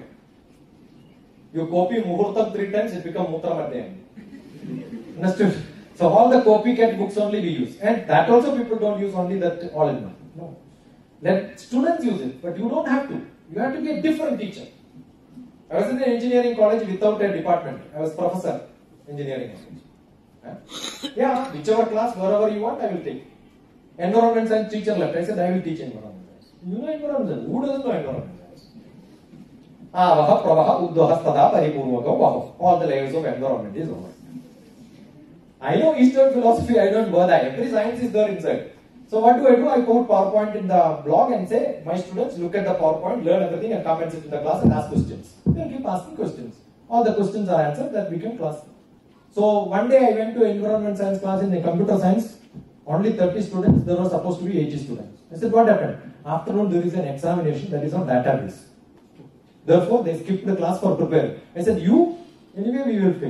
You copy Muhurtam 3 times, it becomes Mutram at the end. Understood? So all the copycat books only we use. And that also people don't use only that all in one. No. Let students use it, but you don't have to. You have to be a different teacher. I was in an engineering college without a department. I was professor, engineering college. Yeah, whichever class, wherever you want, I will take. Environment science teacher left. I said, I will teach environment science. You know environment science? Who doesn't know environment science? Avaha, Pravaha, Uddhaha, Stada, Paripurvaka, Vaho. All the layers of environment is over. I know Eastern philosophy, I don't bother. Every science is there inside. So what do? I put PowerPoint in the blog and say, my students look at the PowerPoint, learn everything and come and sit in the class and ask questions. They keep asking questions. All the questions are answered, that became class. So one day I went to environment science class in the computer science. Only 30 students, there were supposed to be 80 students. I said, what happened? Afternoon there is an examination that is on database. Therefore, they skipped the class for preparing. I said, you? Anyway, we will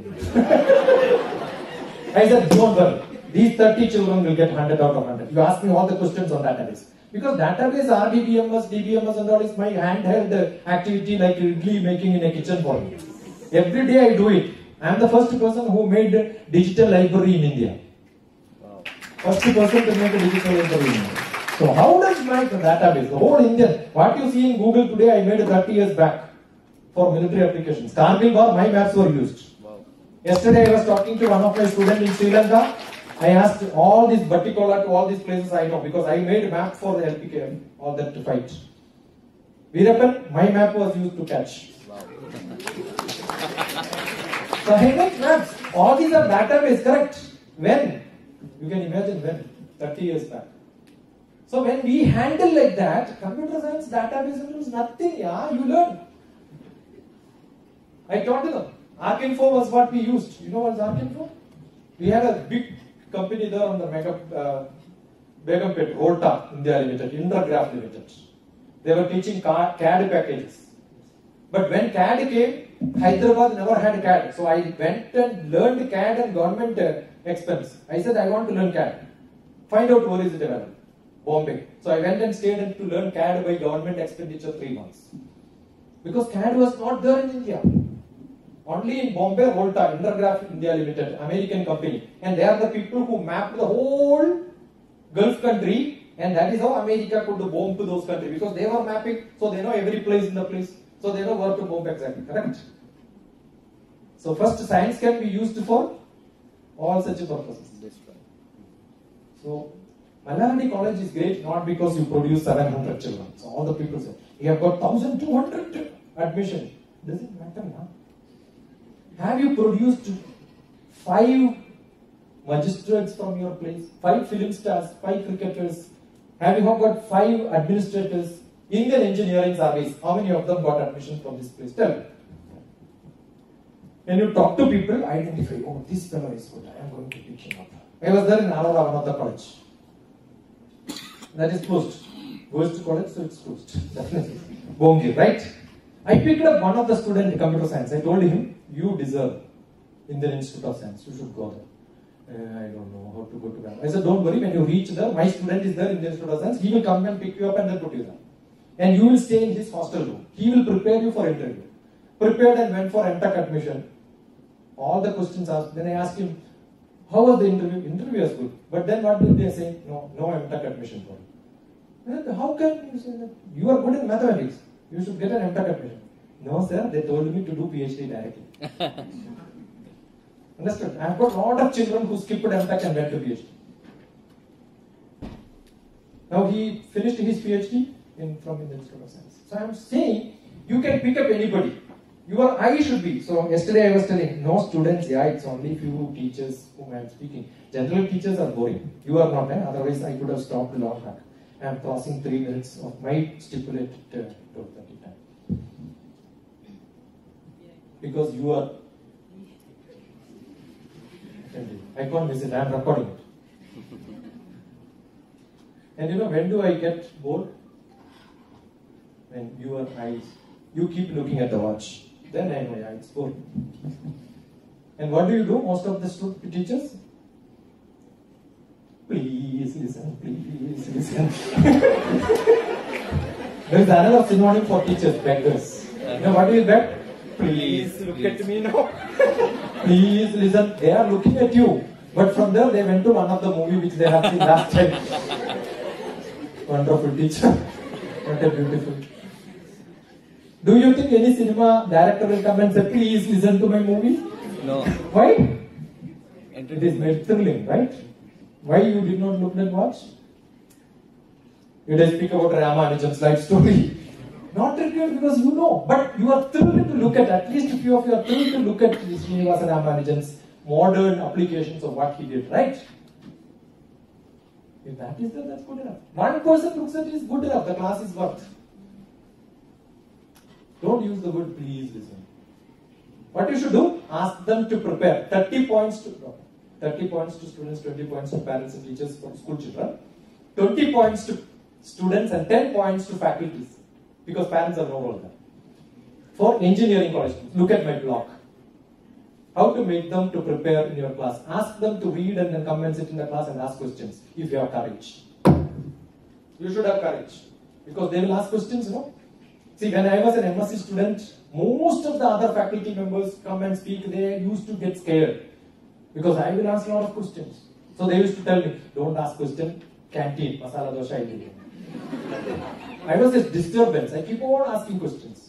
fail. I said, don't worry. These 30 children will get 100 out of 100. You ask me all the questions on database. Because database, RDBMS, DBMS and all is my handheld activity like idli making in a kitchen for me. Every day I do it. I am the first person who made a digital library in India. Wow. First person to make a digital library in India. So how does my database, the whole Indian, what you see in Google today, I made 30 years back for military applications. Kargil war, my maps were used. Wow. Yesterday I was talking to one of my students in Sri Lanka. I asked all these Batikola to all these places I know because I made a map for the LPKM, all that to fight. Veerappan, my map was used to catch. Wow. So I make maps. All these are database, correct? When? You can imagine when? 30 years back. So when we handle like that, computer science database is nothing, yeah, you learn. I taught them. ArcInfo was what we used. You know what's ArcInfo? We had a big company there on the Begumpet, Volta India Limited, Indragraph Limited. They were teaching CAD packages. But when CAD came, Hyderabad never had CAD. So I went and learned CAD and government expense. I said, I want to learn CAD. Find out where is it available. Bombay. So I went and stayed to learn CAD by government expenditure 3 months. Because CAD was not there in India. Only in Bombay, Volta, Intergraph India Limited, American company. And they are the people who mapped the whole Gulf country, and that is how America could bomb to those countries, because they were mapping, so they know every place in the place, so they know where to bomb exactly, correct? So first, science can be used for all such purposes. So Malardi College is great not because you produce 700 children. So all the people say, you have got 1,200 admission. Does it matter now? Have you produced 5 magistrates from your place, 5 film stars, 5 cricketers? Have you got 5 administrators? Indian engineering service, how many of them got admission from this place? Tell me. When you talk to people, identify, oh, this fellow is good, I am going to pick him up. I was there in Aurora, one of the college. That is closed. Goes to college, so it's closed. Definitely. Bongi, right? I picked up one of the students in computer science. I told him, you deserve Indian Institute of Science. You should go there. I don't know how to go to that. I said, don't worry, when you reach there, my student is there in the Institute of Science. He will come and pick you up and then put you there. And you will stay in his hostel room. He will prepare you for interview. Prepared and went for MTech admission. All the questions asked. Then I asked him, how was the interview? Interview was good. But then what did they say? No MTech admission for you. How can you say that? You are good in mathematics. You should get an MTech admission. No, sir, they told me to do PhD directly. Understood? I have got a lot of children who skipped MTech and went to PhD. Now he finished his PhD from the Institute of Science. So I am saying, you can pick up anybody. Your eye should be. So yesterday I was telling, no students, yeah, it's only few teachers whom I am speaking. General teachers are boring. You are not, otherwise I could have stopped long back. I am crossing 3 minutes of my stipulated 12:30 time. Because you are. I can't miss it, I am recording it. And you know, when do I get bored? When your eyes, you keep looking at the watch. Then I know, yeah, it's bored. And what do you do, most of the teachers? Please listen, please listen. There is another synonym for teachers, beggars. You know what do you beg? Please look at me now. Please listen. They are looking at you. But from there they went to one of the movie which they have seen last time. Wonderful teacher. What a beautiful. Do you think any cinema director will come and say, please listen to my movie?
No.
Why? It is made thrilling, right? Why you did not look and watch? You did speak about Ramanujan's life story. Not required because you know, but you are thrilled to look at least a few of you are thrilled to look at Srinivasa Ramanujan's modern applications of what he did, right? If that is there, that's good enough. One person looks at it is good enough, the class is worth. Don't use the word please listen. What you should do? Ask them to prepare 30 points to students, 20 points to parents and teachers for school children, 20 points to students and 10 points to faculties, because parents have no role there. For engineering college, look at my blog. How to make them to prepare in your class. Ask them to read and then come and sit in the class and ask questions, if you have courage. You should have courage, because they will ask questions, you know. See, when I was an MSc student, most of the other faculty members come and speak, they used to get scared. Because I will ask a lot of questions. So they used to tell me, don't ask questions, canteen, masala dosha, idli. I was a disturbance. I keep on asking questions.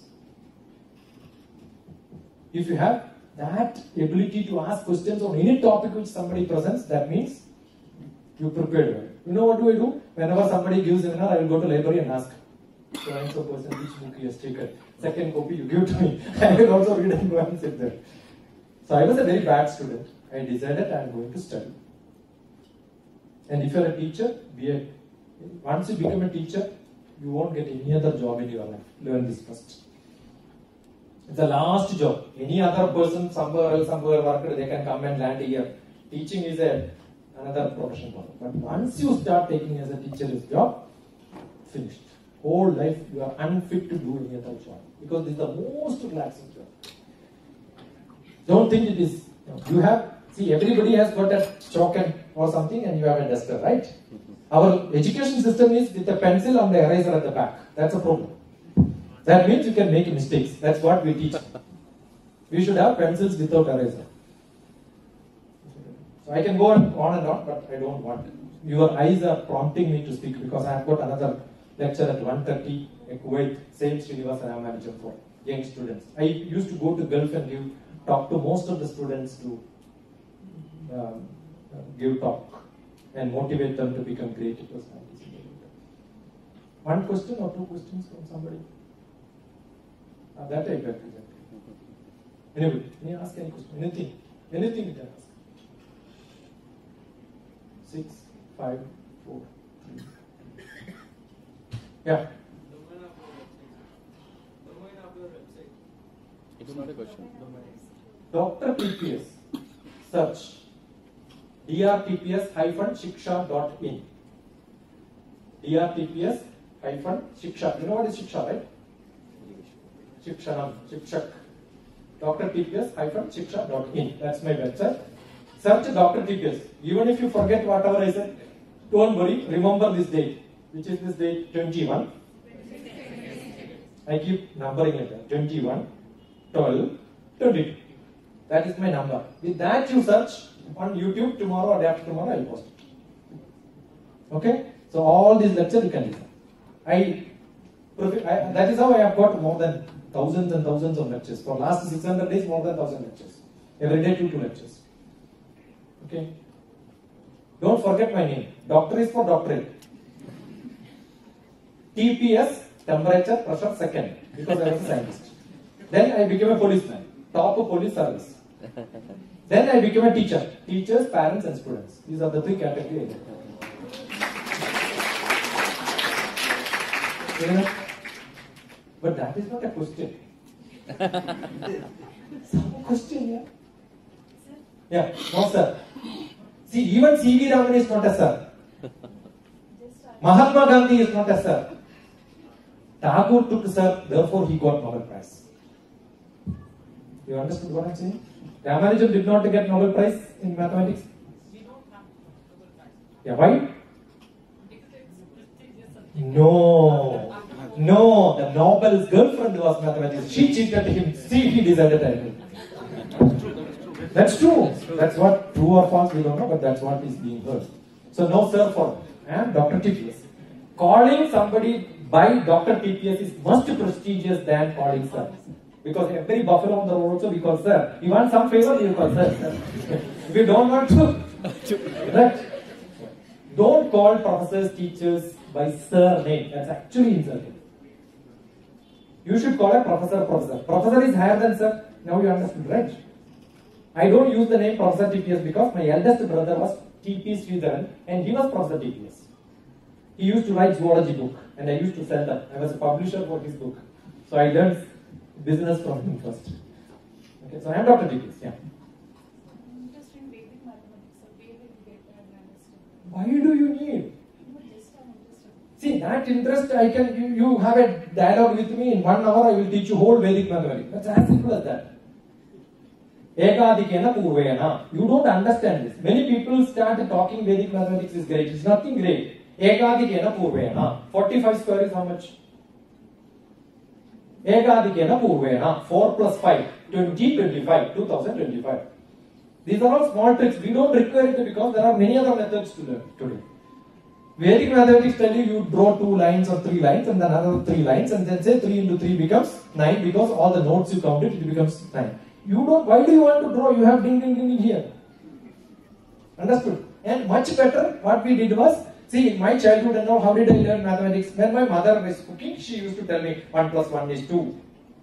If you have that ability to ask questions on any topic which somebody presents, that means you prepared well. You know what do I do? Whenever somebody gives a seminar, I will go to library and ask. So I am so person, which book he has taken. Second copy you give to me. I will also read and go and sit there. So I was a very bad student. I decided I am going to study. And if you are a teacher, once you become a teacher, you won't get any other job in your life. Learn this first. It's the last job. Any other person somewhere worker, they can come and land here. Teaching is another profession. But once you start taking as a teacher's job, finished. Whole life you are unfit to do any other job. Because this is the most relaxing job. Don't think it is. You have, see, everybody has got a chalk or something and you have a duster, right? Our education system is with a pencil and the eraser at the back. That's a problem. That means you can make mistakes. That's what we teach. We should have pencils without eraser. So I can go on and on, but I don't want. Your eyes are prompting me to speak because I have got another lecture at 1:30 at Kuwait, same Srinivas I am manager for young students. I used to go to Gulf and talk to most of the students to give talk and motivate them to become creative personalities. One question or two questions from somebody? That I got. Anybody? Can you ask any question? Anything you can ask. 6, 5, 4, 3. Yeah.
It is not a question.
Dr. TPS. Search. drtps-shiksha.in. drtps-shiksha. You know what is Shiksha, right? Shikshanam. Shikshak. Dr. TPS-shiksha.in. That's my website. Search Dr. TPS. Even if you forget whatever I said, don't worry. Remember this date. Which is this date? 21. I keep numbering it. 21, 12, 22. That is my number. With that you search on YouTube. Tomorrow or day after tomorrow I will post it. Okay? So all these lectures you can listen. That is how I have got more than thousands and thousands of lectures. For last 600 days, more than 1,000 lectures. Every day 2 lectures. Okay? Don't forget my name. Doctor is for doctorate. TPS, temperature, pressure, second. Because I was a scientist. Then I became a policeman. Top of police service. Then I became a teacher. Teachers, parents and students. These are the 3 categories. But that is not a question. Some question, yeah? Yeah, no sir. See, even C.V. Raman is not a sir. Mahatma Gandhi is not a sir. Tagore took sir, therefore he got Nobel Prize. You understood what I am saying? Ramanujan did not get Nobel Prize in mathematics. Yeah, why? No, the Nobel's girlfriend was mathematician. She cheated him. See, he decided title. That's true. That's what true or false we don't know, but that's what is being heard. So no sir for I am Dr. TPS. Calling somebody by Dr. TPS is much prestigious than calling sir. Because every buffalo on the road also we call sir. You want some favor, you call sir. If you don't want to, right? Don't call professors, teachers by surname. That's actually insulting. You should call a professor. Professor is higher than sir. Now you understood, right? I don't use the name Professor TPS because my eldest brother was TP Sridharan and he was Professor TPS. He used to write zoology book and I used to sell them. I was a publisher for his book. So I learned business from him first. Okay, so I am Dr. TPS, yeah.
Interest in Vedic mathematics, so where will you get that understanding?
Why do you need?
No, just I'm interested.
See, that interest, you have a dialogue with me, in 1 hour I will teach you whole Vedic mathematics. That's as simple as that. Ekadikena Purvena. You don't understand this. Many people start talking Vedic mathematics is great. It's nothing great. Ekadikena Purvena. 45 square is how much? Ekadikena Purvena. 4 plus 5. 2025. 2025. These are all small tricks. We don't require it because there are many other methods to learn today. Vedic mathematics tell you draw 2 lines or 3 lines and then another 3 lines and then say 3 into 3 becomes 9 because all the nodes you count it becomes 9. You don't, why do you want to draw? You have ding ding ding here. Understood? And much better, what we did was, see, in my childhood and now, how did I learn mathematics? When my mother was cooking, she used to tell me 1 plus 1 is 2.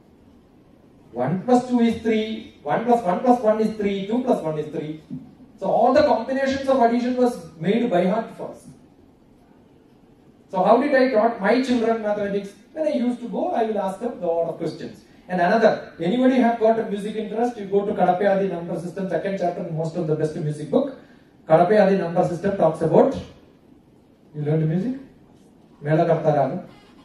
1 plus 2 is 3. 1 plus 1 plus 1 is 3. 2 plus 1 is 3. So all the combinations of addition was made by heart for us. So how did I taught my children mathematics? When I used to go, I will ask them a lot of questions. And another, anybody have got a music interest, you go to Kadape Adi number system, 2nd chapter in most of the best music book. Kadape Adi number system talks about, you learned music? Mela Karta Raga.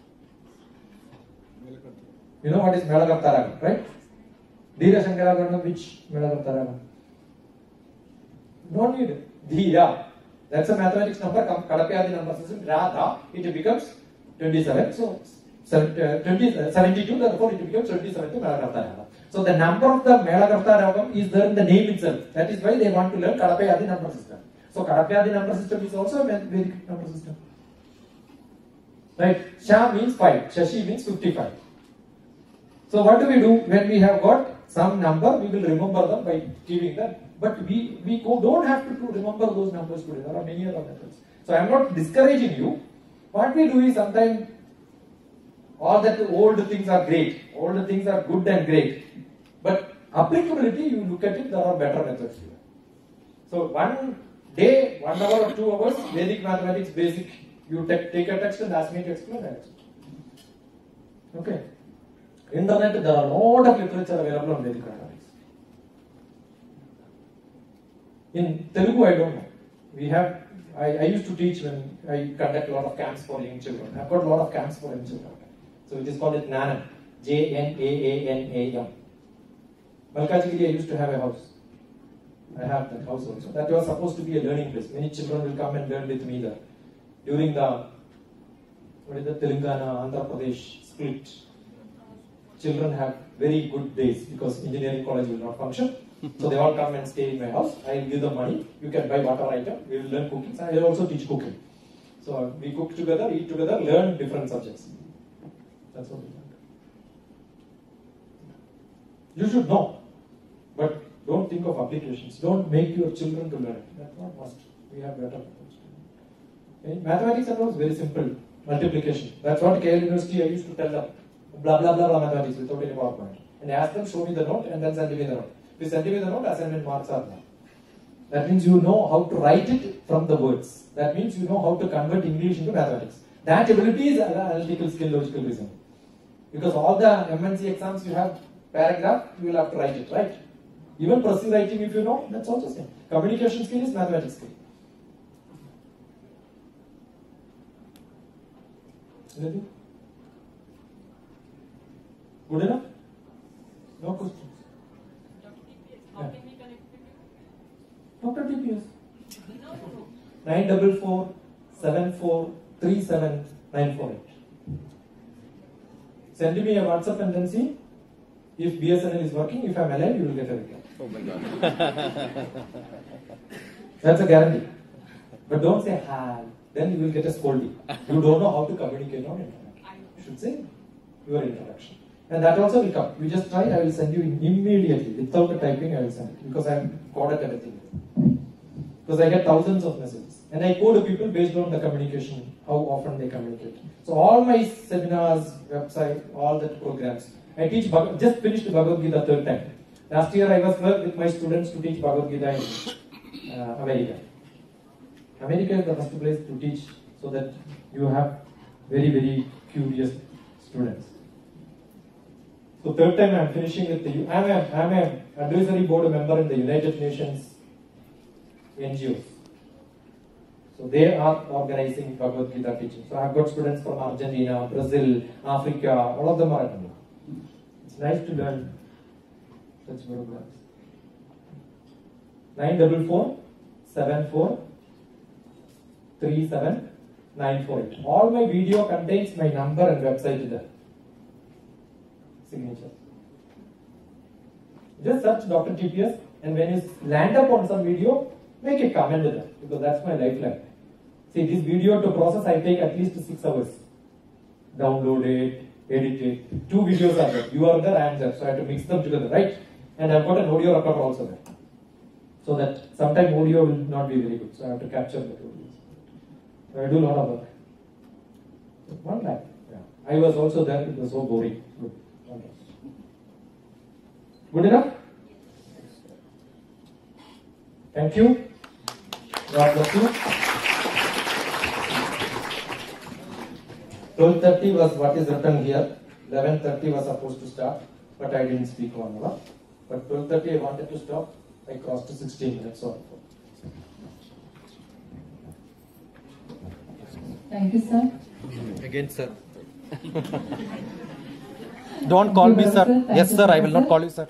You know what is Mela Karta Raga, right? Dheera Shankara Garna, which Mela Karta Raga? Don't need it. Dheera. That's a mathematics number, Kadape Adi number system, Radha, it becomes 27. So 72, therefore it becomes 27 to Mela Karta Raga. So So the number of the Melakarta Ragam is there in the name itself. That is why they want to learn Kadapayadi number system. So Kadapayadi number system is also a Vedic number system. Right? Sha means 5, Shashi means 55. So what do we do when we have got some number? We will remember them by giving them. But we don't have to remember those numbers today. There are many other methods. So I am not discouraging you. What we do is sometimes all that old things are great. Old things are good and great. But applicability, you look at it, there are better methods here. So one day, 1 hour or 2 hours, Vedic mathematics basic. You take a text and ask me to explain that. Okay. Internet, there are a lot of literature available on Vedic mathematics. In Telugu, I don't know. I used to teach when I conduct a lot of camps for young children. I've got a lot of camps for young children. So it is called Jnanam. Jnanam. Malkajgiri, I used to have a house. I have that house also. That was supposed to be a learning place. Many children will come and learn with me there. During the Telangana, Andhra Pradesh split, children have very good days because engineering college will not function. So they all come and stay in my house. I will give them money. You can buy water item. We will learn cooking. I will also teach cooking. So we cook together, eat together, learn different subjects. That's what we learn. You should know, but don't think of applications. Don't make your children to learn. That's not must. We have better methods. Okay? Mathematics is very simple. Multiplication. That's what KL University I used to tell them. Blah blah blah blah mathematics without any PowerPoint. And I ask them, show me the note and then send me the note. If you send me the note, assignment marks are there. That means you know how to write it from the words. That means you know how to convert English into mathematics. That ability is analytical skill, logical reasoning. Because all the MNC exams you have paragraph, you will have to write it, right? Even passive writing, if you know, that's also same. Communication skill is mathematics skill. Anything? Good enough? No questions?
How can we connect with you?
Dr. TPS. 944 74 37 948. Send me a WhatsApp and then see if BSNL is working. If I'm alive, you will get a reply.
Oh my God.
That's a guarantee. But don't say hi. Then you will get a scolding. You don't know how to communicate on internet. You should say your introduction. And that also will come. You just try, I will send you immediately. Without the typing, I will send it. Because I have coded everything. Because I get thousands of messages. And I code people based on the communication, how often they communicate. So all my seminars, website, all the programs. I teach, just finished Bhagavad Gita 3rd time. Last year I was with my students to teach Bhagavad Gita in America. America is the first place to teach so that you have very, very curious students. So 3rd time I am finishing with the, I am an advisory board member in the United Nations NGOs. So they are organizing Bhagavad Gita teaching. So I have got students from Argentina, Brazil, Africa, all of them are attending. It's nice to learn such programs. 944 74 37 948. All my video contains my number and website there. Signature. Just search Dr. TPS and when you land up on some video, make a comment there because that's my lifeline. See, this video to process I take at least 6 hours. Download it, edit it. 2 videos are there. You are there, I am there. So I have to mix them together, right? And I've got an audio recorder also there. So that sometimes audio will not be very good. So I have to capture the audio. So I do a lot of work. 1 lakh. Yeah. I was also there. It was so boring. Good. Okay. Good enough? Thank you. God bless you. 12:30 was what is written here. 11:30 was supposed to start, but I didn't speak 1 hour. But 12:30 I wanted to stop. I crossed to 16 minutes. Sorry.
Thank you, sir.
Again, sir. Don't call me, sir. Yes, sir. I will not call you, sir.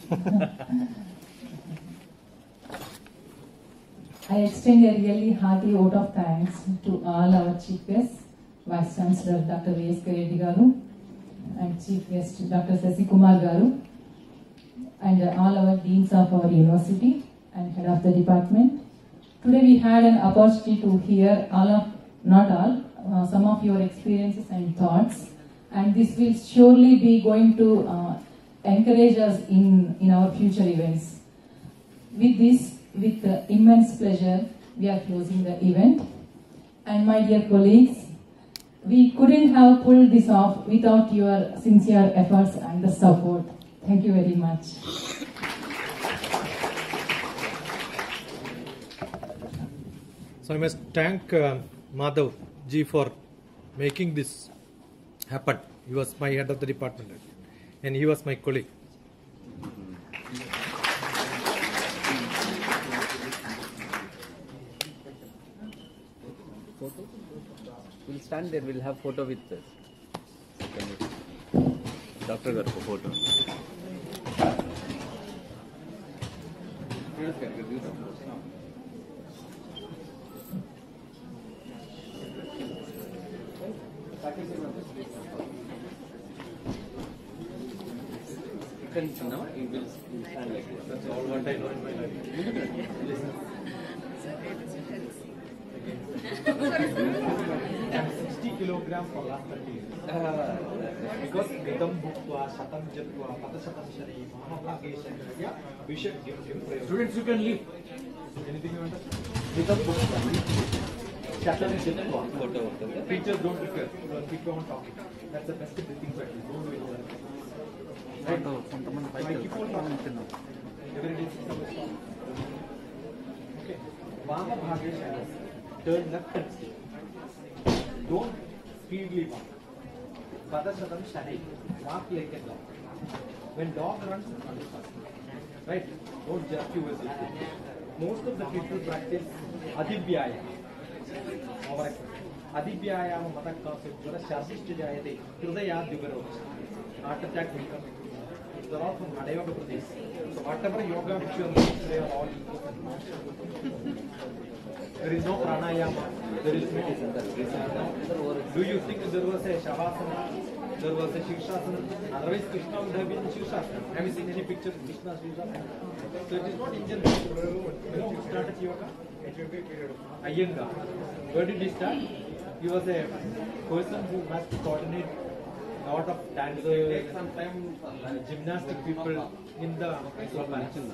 I extend a really hearty vote of thanks to all our chief guests, Vice Chancellor Dr. V.S. Reddy Garu and Chief Guest Dr. Sasikumar Garu, and all our deans of our university and head of the department. Today we had an opportunity to hear some of your experiences and thoughts, and this will surely be going to encourage us in our future events. With this, with immense pleasure, we are closing the event. And my dear colleagues, we couldn't have pulled this off without your sincere efforts and the support. Thank you very much.
So I must thank Madhav ji for making this happen. He was my head of the department and he was my colleague.
Photo? We'll stand there, we'll have photo with us. Dr. Garko photo. Now it will stand like this. That's all what I know in my life.
60 kilograms for last 30 years. Because Vedam Bhuktva, Shatam Jatva, Patashatam Shari, Mahamageshaya, we should give him praise. Students, you can leave. Anything you want to say? Vedam Bhuktva, Shatam Jatva. Teachers don't refer. Keep on talking. That's the best breathing practice. Don't do it. Right? So I keep on talking. Every day, okay. Mahamageshaya. Turn left and stay. Don't speedily walk. Padashatam Shari. Walk like a dog. When dog runs, run fast. Right? Don't jerk yourself. Most of the people practice Adibhyaya. Adibhyaya Matak concept. Shasishta Jayate. Hridaya Divaroj. Heart attack will come. These are all from Hadayoga Pradesh. So whatever yoga which you are doing, they are all there is no pranayama, there is meditation. Do you think there was a Shavasana, there was a Shirshasana? Otherwise Krishna would have been Shirshasana. Have you seen any pictures of Krishna Shirshasana? So it is not Indian. When you started yoga, Iyengar. Where did he start? He was a person who has to coordinate a lot of dance. So you take some time gymnastic people in the Islamic.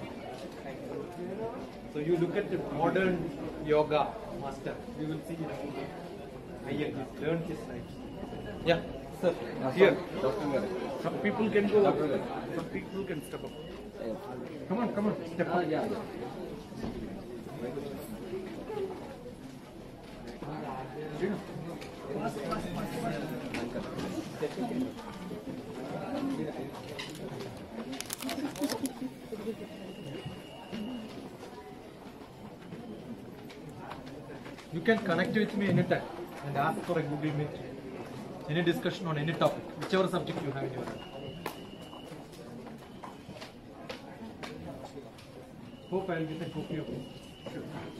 So you look at the modern yoga master, you will see Iyengar learn his life. Yeah, sir. Here, some people can go. Some people can step up. Come on, step up.
Yeah.
You can connect with me anytime and ask for a Google Meet. Any discussion on any topic, whichever subject you have in your hand. Hope I will get a copy of it. Sure.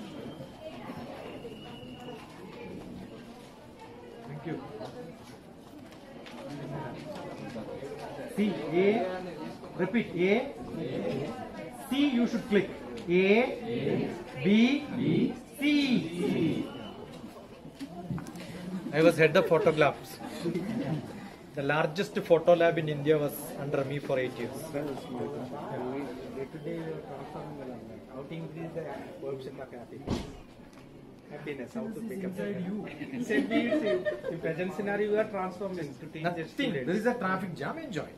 Thank you. C, A, repeat, A, C you should click. A, B, C. I was head of photo labs. The largest photo lab in India was under me for 8 years.
Day-to-day how to increase the coefficient of happiness, how to pick up inside you. In present scenario, you are transforming to teach the students.
There is a traffic jam, enjoy.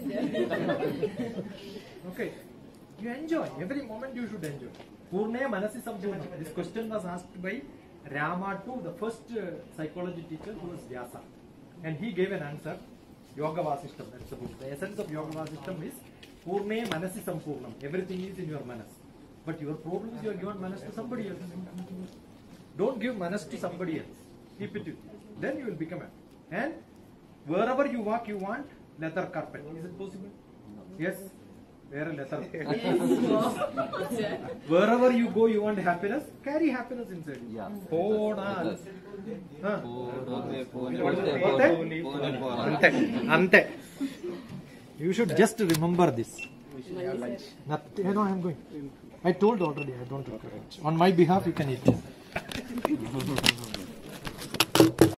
Okay, you enjoy. Every moment you should enjoy. Purne Manasi Sambhurnam. This question was asked by Rama to the first psychology teacher who was Vyasa. And he gave an answer. Yoga Vasishtam, that's the book. The essence of Yoga Vasishtam is Purne Manasi Sampurnam. Everything is in your manas. But your problem is you are given manas to somebody else. Don't give manas to somebody else. Keep it with you. Then you will become happy. And wherever you walk, you want leather carpet. Is it possible? Yes. Wear a leather. Wherever you go, you want happiness. Carry happiness inside you.
Yeah.
Hold on. Ante. You should just remember this.
We should have lunch.
Nothing. No, I'm going. I told already. I don't require lunch. On my behalf, you can eat.